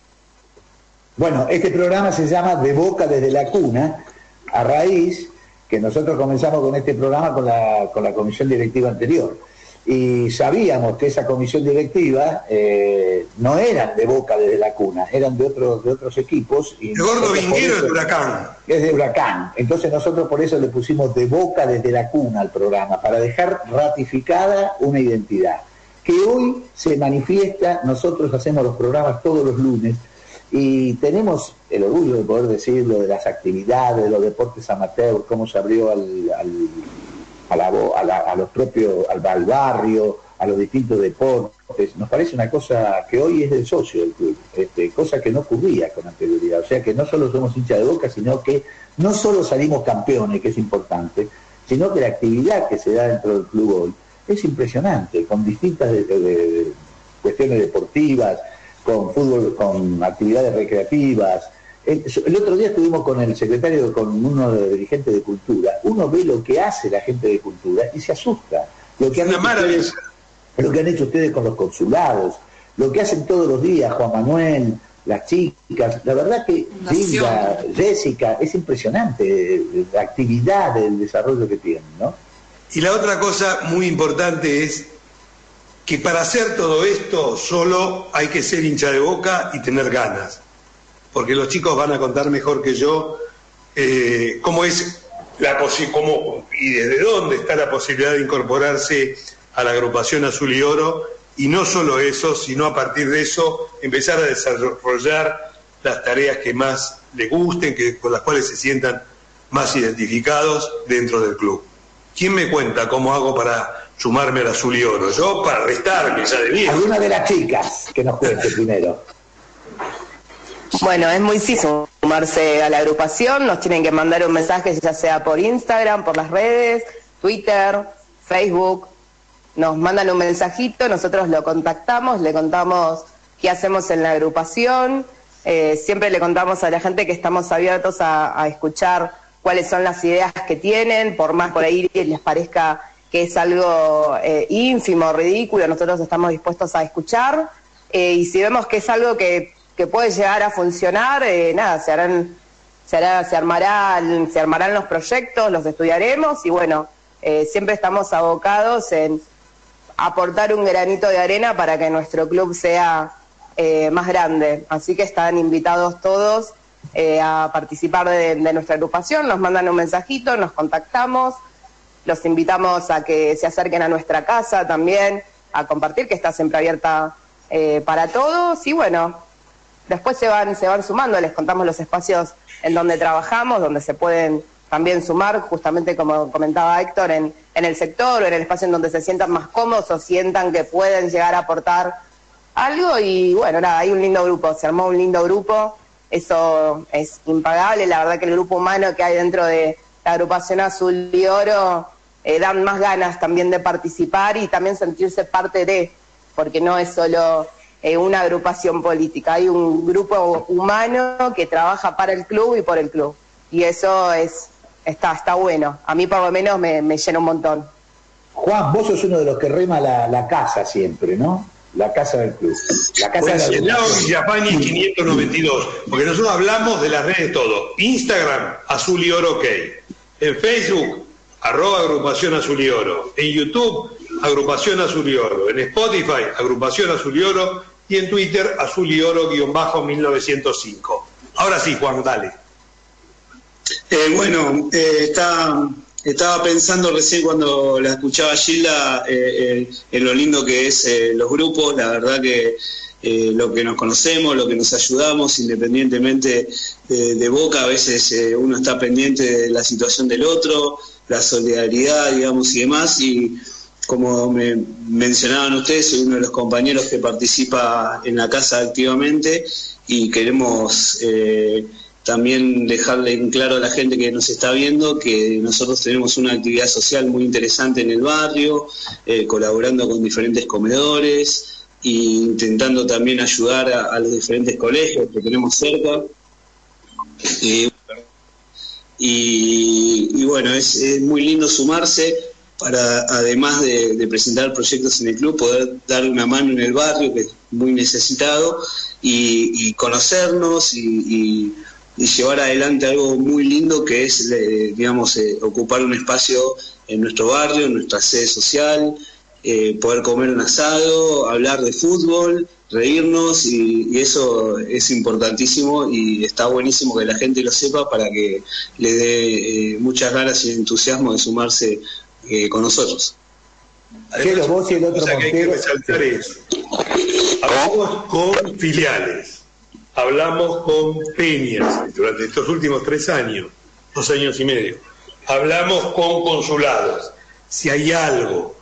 Bueno, este programa se llama De Boca desde la cuna, a raíz que nosotros comenzamos con este programa con la, con la comisión directiva anterior. Y sabíamos que esa comisión directiva eh, no eran de Boca desde la cuna, eran de otros de otros equipos. Y el Gordo Vinguero es de Huracán. Es de Huracán. Entonces nosotros por eso le pusimos De Boca desde la cuna al programa, para dejar ratificada una identidad que hoy se manifiesta. Nosotros hacemos los programas todos los lunes y tenemos el orgullo de poder decirlo, de las actividades, de los deportes amateur, cómo se abrió al, al, a, la, a, la, a los propios, al, al barrio, a los distintos deportes. Nos parece una cosa que hoy es del socio del club, este, cosa que no ocurría con anterioridad. O sea que no solo somos hinchas de Boca, sino que no solo salimos campeones, que es importante, sino que la actividad que se da dentro del club hoy es impresionante, con distintas de, de, de cuestiones deportivas, con fútbol, con actividades recreativas. El, el otro día estuvimos con el secretario, con uno de los dirigentes de cultura. Uno ve lo que hace la gente de cultura y se asusta. Lo que han hecho ustedes, lo que han hecho ustedes con los consulados, lo que hacen todos los días Juan Manuel, las chicas. La verdad que Linda, Jessica, es impresionante la actividad, el desarrollo que tienen, ¿no? Y la otra cosa muy importante es que para hacer todo esto solo hay que ser hincha de Boca y tener ganas, porque los chicos van a contar mejor que yo eh, cómo es la posi- cómo y desde dónde está la posibilidad de incorporarse a la agrupación Azul y Oro, y no solo eso, sino a partir de eso empezar a desarrollar las tareas que más les gusten, que, con las cuales se sientan más identificados dentro del club. ¿Quién me cuenta cómo hago para sumarme al Azul y Oro? Yo para restarme ya de viejo. Alguna de las chicas que nos cuente primero. Bueno, es muy sencillo sumarse a la agrupación. Nos tienen que mandar un mensaje, ya sea por Instagram, por las redes, Twitter, Facebook. Nos mandan un mensajito, nosotros lo contactamos, le contamos qué hacemos en la agrupación. Eh, siempre le contamos a la gente que estamos abiertos a, a escuchar cuáles son las ideas que tienen, por más por ahí les parezca que es algo eh, ínfimo, ridículo, nosotros estamos dispuestos a escuchar, eh, y si vemos que es algo que, que puede llegar a funcionar, eh, nada, se harán, se hará, se armarán, se armarán los proyectos, los estudiaremos, y bueno, eh, siempre estamos abocados en aportar un granito de arena para que nuestro club sea eh, más grande, así que están invitados todos eh, a participar de, de nuestra agrupación. Nos mandan un mensajito, nos contactamos. Los invitamos a que se acerquen a nuestra casa también, a compartir, que está siempre abierta eh, para todos. Y bueno, después se van, se van sumando, les contamos los espacios en donde trabajamos, donde se pueden también sumar, justamente como comentaba Héctor, en, en el sector o en el espacio en donde se sientan más cómodos o sientan que pueden llegar a aportar algo. Y bueno, nada, hay un lindo grupo, se armó un lindo grupo, eso es impagable. La verdad que el grupo humano que hay dentro de la agrupación Azul y Oro eh, dan más ganas también de participar y también sentirse parte de, porque no es solo eh, una agrupación política, hay un grupo humano que trabaja para el club y por el club, y eso es está está bueno, a mí por lo menos me, me llena un montón. Juan, vos sos uno de los que rema la, la casa siempre, ¿no? La casa del club. La casa pues de el lado Villapani quinientos noventa y dos, porque nosotros hablamos de las redes todo. Instagram, Azul y Oro OK. En Facebook, arroba agrupación Azul y Oro. En YouTube, agrupación Azul y Oro. En Spotify, agrupación Azul y Oro. Y en Twitter, Azul y Oro guión bajo mil novecientos cinco. Ahora sí, Juan, dale. Eh, bueno, eh, está... Estaba pensando recién cuando la escuchaba Gilda eh, eh, en lo lindo que es eh, los grupos. La verdad que eh, lo que nos conocemos, lo que nos ayudamos, independientemente de, de Boca. A veces eh, uno está pendiente de la situación del otro, la solidaridad, digamos, y demás, y como me mencionaban ustedes, soy uno de los compañeros que participa en la casa activamente, y queremos eh, también dejarle en claro a la gente que nos está viendo que nosotros tenemos una actividad social muy interesante en el barrio, eh, colaborando con diferentes comedores e intentando también ayudar a, a los diferentes colegios que tenemos cerca. Eh, y, y bueno, es, es muy lindo sumarse para, además de, de presentar proyectos en el club, poder dar una mano en el barrio, que es muy necesitado, y, y conocernos y, y, y llevar adelante algo muy lindo, que es, eh, digamos, eh, ocupar un espacio en nuestro barrio, en nuestra sede social, eh, poder comer un asado, hablar de fútbol, reírnos, y, y eso es importantísimo, y está buenísimo que la gente lo sepa para que le dé eh, muchas ganas y entusiasmo de sumarse eh, con nosotros. Además, vos y el otro cosa que hay que resaltar es, hablamos con filiales, hablamos con peñas durante estos últimos tres años, dos años y medio, hablamos con consulados. Si hay algo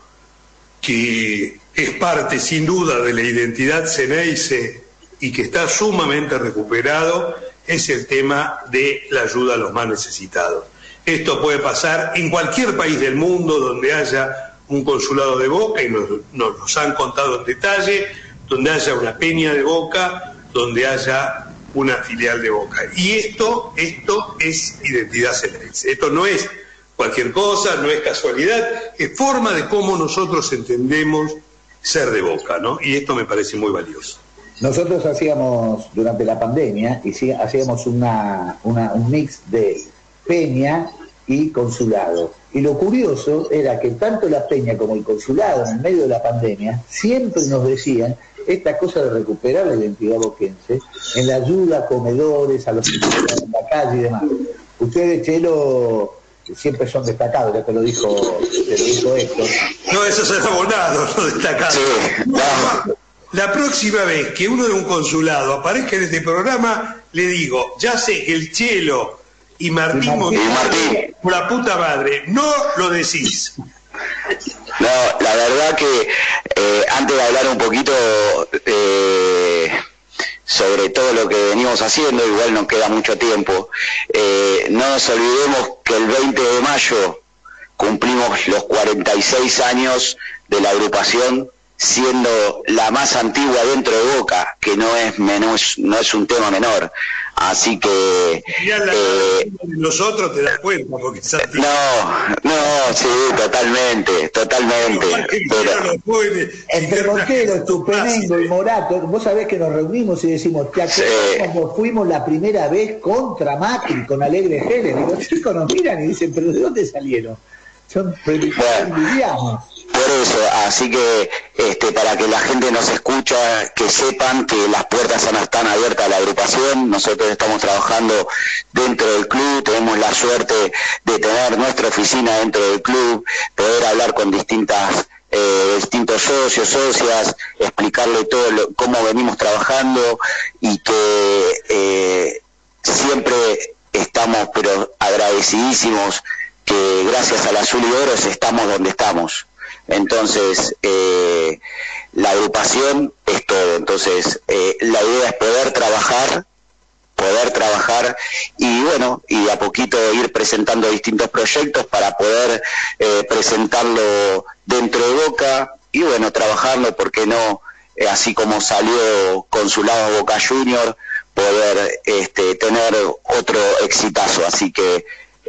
que es parte sin duda de la identidad Ceneice y que está sumamente recuperado, es el tema de la ayuda a los más necesitados. Esto puede pasar en cualquier país del mundo donde haya un consulado de Boca, y nos, nos los han contado en detalle, donde haya una peña de Boca, donde haya una filial de Boca. Y esto, esto es identidad Ceneice. Esto no es cualquier cosa, no es casualidad, es forma de cómo nosotros entendemos ser de Boca, ¿no? Y esto me parece muy valioso. Nosotros hacíamos, durante la pandemia, y sí, hacíamos una, una, un mix de peña y consulado. Y lo curioso era que tanto la peña como el consulado, en el medio de la pandemia, siempre nos decían esta cosa de recuperar la identidad boquense en la ayuda a comedores, a los que están en la calle y demás. Ustedes, Chelo, siempre son destacados, ya te lo dijo, te lo dijo Héctor. No, esos son abonados, no destacados. Sí, no. La próxima vez que uno de un consulado aparezca en este programa, le digo, ya sé que el Chelo y Martín Montalvo, por la puta madre, no lo decís. No, la verdad que eh, antes de hablar un poquito eh, sobre todo lo que venimos haciendo, igual nos queda mucho tiempo, eh, no nos olvidemos que el veinte de mayo cumplimos los cuarenta y seis años de la agrupación, siendo la más antigua dentro de Boca, que no es menos, no es un tema menor. Así que eh, nosotros te das cuenta porque es no, no, sí, totalmente, totalmente. Pero, entre Montero, Tupenengo y Morato, vos sabés que nos reunimos y decimos, ¿te acuerdas sí. cuando fuimos la primera vez contra Macri con Alegre Geles? Digo, chicos nos miran y dicen, ¿pero de dónde salieron? Son previdianos. Por eso, así que este, para que la gente nos escucha, que sepan que las puertas están abiertas a la agrupación. Nosotros estamos trabajando dentro del club, tenemos la suerte de tener nuestra oficina dentro del club, poder hablar con distintas eh, distintos socios, socias, explicarle todo lo, cómo venimos trabajando, y que eh, siempre estamos pero agradecidísimos que gracias al Azul y Oro estamos donde estamos. Entonces, eh, la agrupación es todo. Entonces, eh, la idea es poder trabajar, poder trabajar y bueno, y a poquito ir presentando distintos proyectos para poder eh, presentarlo dentro de Boca y bueno, trabajarlo, porque no, eh, así como salió Consulado Boca Junior, poder este, tener otro exitazo. Así que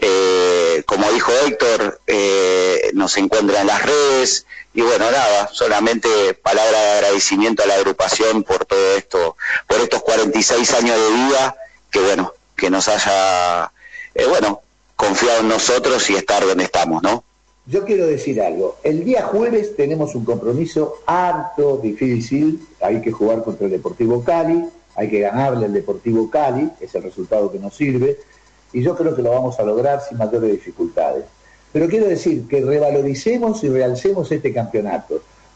Eh, como dijo Héctor, eh, nos encuentra en las redes y bueno, nada, solamente palabra de agradecimiento a la agrupación por todo esto, por estos cuarenta y seis años de vida, que bueno, que nos haya, eh, bueno, confiado en nosotros y estar donde estamos, ¿no? Yo quiero decir algo, el día jueves tenemos un compromiso harto difícil, hay que jugar contra el Deportivo Cali, hay que ganarle al Deportivo Cali, es el resultado que nos sirve, y yo creo que lo vamos a lograr sin mayores dificultades. Pero quiero decir que revaloricemos y realcemos este campeonato,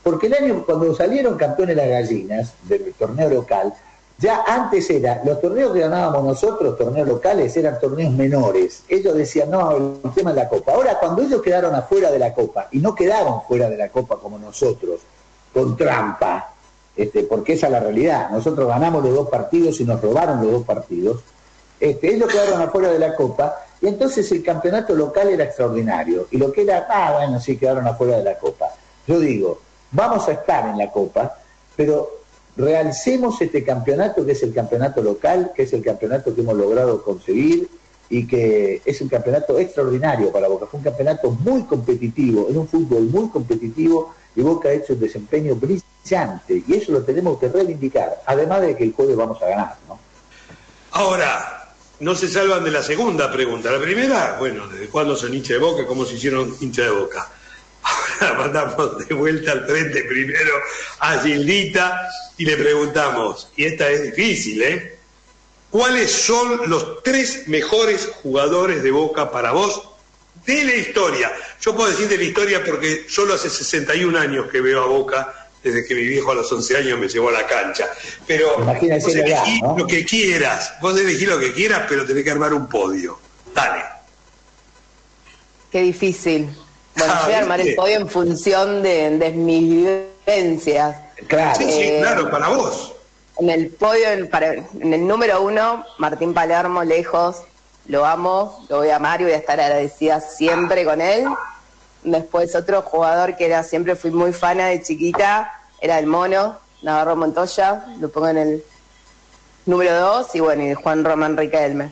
porque el año cuando salieron campeones las gallinas del torneo local, ya antes era, los torneos que ganábamos nosotros, torneos locales, eran torneos menores. Ellos decían, no, el tema es la Copa. Ahora, cuando ellos quedaron afuera de la Copa, y no quedaron fuera de la Copa como nosotros, con trampa, este, porque esa es la realidad, nosotros ganamos los dos partidos y nos robaron los dos partidos, este, ellos quedaron afuera de la Copa, y entonces el campeonato local era extraordinario, y lo que era, ah, bueno, sí, quedaron afuera de la Copa. Yo digo, vamos a estar en la Copa, pero realcemos este campeonato que es el campeonato local, que es el campeonato que hemos logrado conseguir y que es un campeonato extraordinario para Boca. Fue un campeonato muy competitivo, en un fútbol muy competitivo, y Boca ha hecho un desempeño brillante, y eso lo tenemos que reivindicar, además de que el jueves vamos a ganar, ¿no? Ahora, no se salvan de la segunda pregunta. La primera, bueno, ¿desde cuándo son hincha de Boca? ¿Cómo se hicieron hincha de Boca? Ahora mandamos de vuelta al frente primero a Gildita y le preguntamos, y esta es difícil, ¿eh? ¿Cuáles son los tres mejores jugadores de Boca para vos de la historia? Yo puedo decir de la historia porque solo hace sesenta y un años que veo a Boca, desde que mi viejo a los once años me llevó a la cancha. Pero vos elegí edad, ¿no? Lo que quieras, vos elegí lo que quieras, pero tenés que armar un podio. Dale. Qué difícil. Bueno, ah, voy a armar ¿viste? el podio en función de, de mis vivencias. Claro, sí, sí, eh, claro, para vos. En el podio, en, para, en el número uno, Martín Palermo, lejos, lo amo, lo voy a amar y voy a estar agradecida siempre con él. Después otro jugador que era siempre fui muy fana de chiquita, era el Mono, Navarro Montoya, lo pongo en el número dos, y bueno, y Juan Román Riquelme.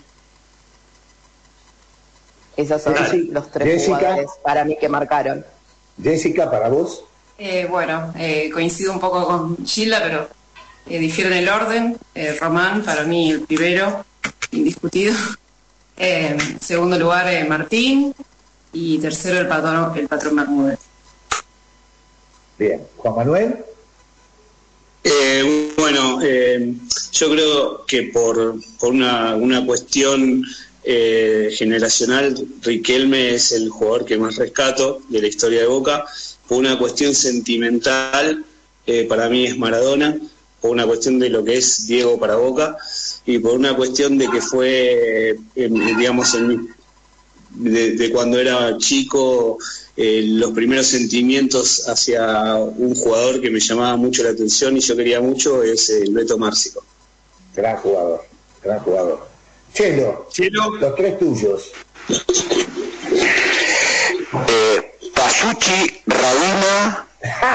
Esos son Jessica, los tres Jessica, jugadores para mí que marcaron. Jessica, ¿para vos? Eh, bueno, eh, coincido un poco con Gilda, pero eh, difiero en el orden. Eh, Román, para mí el primero, indiscutido. Eh, segundo lugar, eh, Martín. Y tercero, el patrón, el patrón Bermúdez. Bien. ¿Juan Manuel? Eh, bueno, eh, yo creo que por, por una, una cuestión eh, generacional, Riquelme es el jugador que más rescato de la historia de Boca. Por una cuestión sentimental, eh, para mí es Maradona. Por una cuestión de lo que es Diego para Boca. Y por una cuestión de que fue, eh, digamos, en, de, de cuando era chico, eh, los primeros sentimientos hacia un jugador que me llamaba mucho la atención y yo quería mucho es el Beto Márcico. Gran jugador, gran jugador. Chelo, Chelo. Los tres tuyos. Eh, Pasucci, Rabina.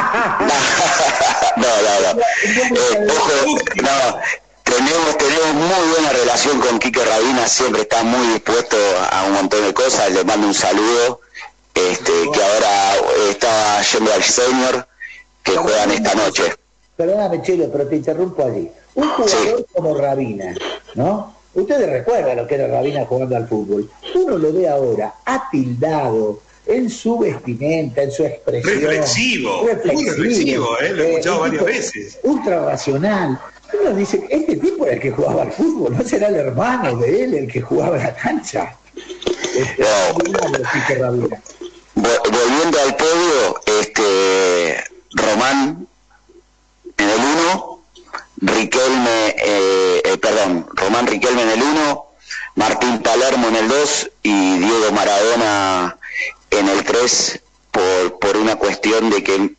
no, no, no. Eh, ojo, no. Tenemos, tenemos muy buena relación con Quique Rabina, siempre está muy dispuesto a un montón de cosas. Le mando un saludo, este, que ahora está yendo al senior, que juegan esta noche. Perdóname, Chelo, pero te interrumpo allí. Un jugador sí. como Rabina, ¿no? Ustedes recuerdan lo que era Rabina jugando al fútbol. Uno lo ve ahora atildado en su vestimenta, en su expresión. Reflexivo, reflexivo, muy reflexivo, ¿eh? Lo he escuchado eh, varias veces. Ultra racional. Uno dice, este tipo era el que jugaba al fútbol, no será el hermano de él el que jugaba en la cancha. Este, no. Volviendo al podio, este Román en el uno, Riquelme, eh, eh, perdón, Román Riquelme en el uno, Martín Palermo en el dos y Diego Maradona en el tres, por, por una cuestión de que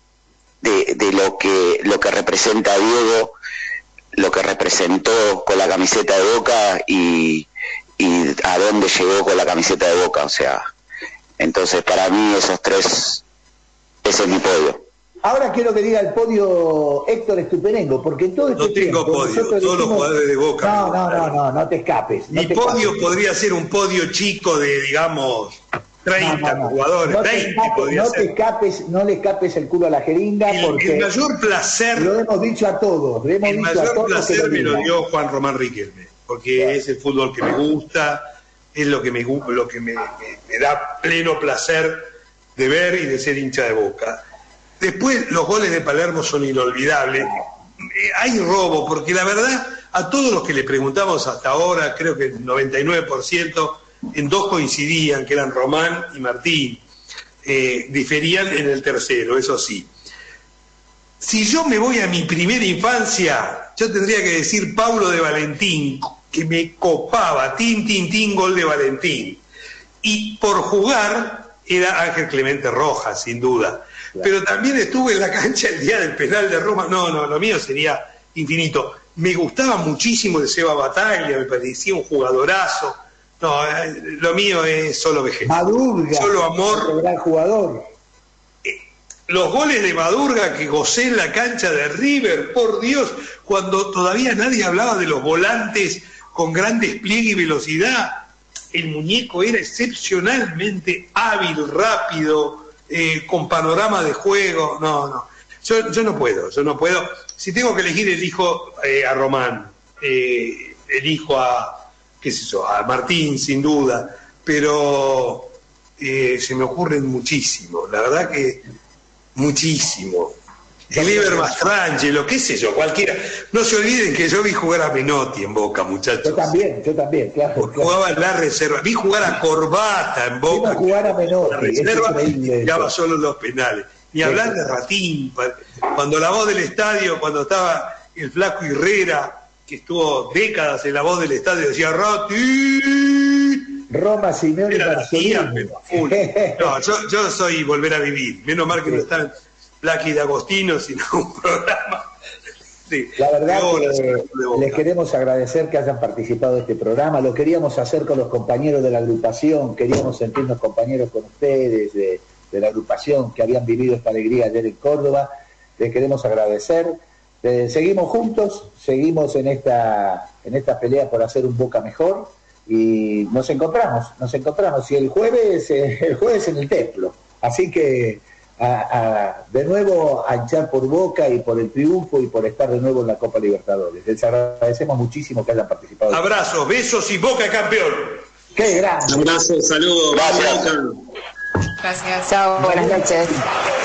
de, de lo que lo que representa Diego, lo que representó con la camiseta de Boca y, y a dónde llegó con la camiseta de Boca, o sea, entonces para mí esos tres, ese es mi podio. Ahora quiero que diga el podio Héctor Estuperengo, porque en todo este no tengo tiempo, podio, todos dijimos, los jugadores de Boca. No, no, no, no, no te escapes. No Mi te podio escapes. podría ser un podio chico de, digamos, treinta no, no, no. jugadores, no veinte escapes, podría no ser. Te escapes, no le escapes el culo a la jeringa, el, porque el mayor placer, lo hemos dicho a todos, lo hemos el dicho mayor a todos placer lo me lo dio Juan Román Riquelme, porque claro. es el fútbol que me gusta, es lo que me lo que me, me, me da pleno placer de ver y de ser hincha de Boca. Después los goles de Palermo son inolvidables. Hay robo, porque la verdad, a todos los que le preguntamos hasta ahora, creo que el noventa y nueve por ciento, en dos coincidían, que eran Román y Martín. Eh, diferían en el tercero, eso sí. si yo me voy a mi primera infancia, yo tendría que decir Paulo de Valentín, que me copaba, tin, tin, tin, gol de Valentín. Y por jugar era Ángel Clemente Rojas, sin duda. Claro. Pero también estuve en la cancha el día del penal de Roma. No, no, lo mío sería infinito. Me gustaba muchísimo de Seba Bataglia, me parecía un jugadorazo. No, lo mío es solo vejez. Madurga, solo amor. Un gran jugador. Los goles de Madurga que gocé en la cancha de River, por Dios, cuando todavía nadie hablaba de los volantes con gran despliegue y velocidad, el muñeco era excepcionalmente hábil, rápido, eh, con panorama de juego. No, no, yo, yo no puedo, yo no puedo. Si tengo que elegir, elijo eh, a Román, eh, elijo a, qué sé yo, a Martín, sin duda, pero eh, se me ocurren muchísimo, la verdad que muchísimo. El Ever Mastrangelo, qué sé yo, cualquiera. No se olviden que yo vi jugar a Menotti en Boca, muchachos. Yo también, yo también, claro. Jugaba claro. en la reserva. Vi jugar a Corbata en Boca. Vi jugar a Menotti. La reserva jugaba solo los penales. Ni hablar de Ratín. Cuando la voz del estadio, cuando estaba el flaco Herrera, que estuvo décadas en la voz del estadio, decía Ratín. Roma, Simeone y Marcelino. No, yo, yo soy volver a vivir. Menos mal que sí. No están Blackie de Agostino, sino un programa. Sí. La verdad que les queremos agradecer que hayan participado de este programa. Lo queríamos hacer con los compañeros de la agrupación, queríamos sentirnos compañeros con ustedes de, de la agrupación que habían vivido esta alegría ayer en Córdoba. Les queremos agradecer. Eh, seguimos juntos, seguimos en esta, en esta pelea por hacer un Boca mejor y nos encontramos, nos encontramos y el jueves, eh, el jueves en el Templo. Así que A, a, de nuevo a hinchar por Boca y por el triunfo y por estar de nuevo en la Copa Libertadores. Les agradecemos muchísimo que hayan participado. Abrazos, besos y Boca campeón. ¡Qué grande! Abrazos, saludos. Gracias. Gracias. Chao, buenas noches.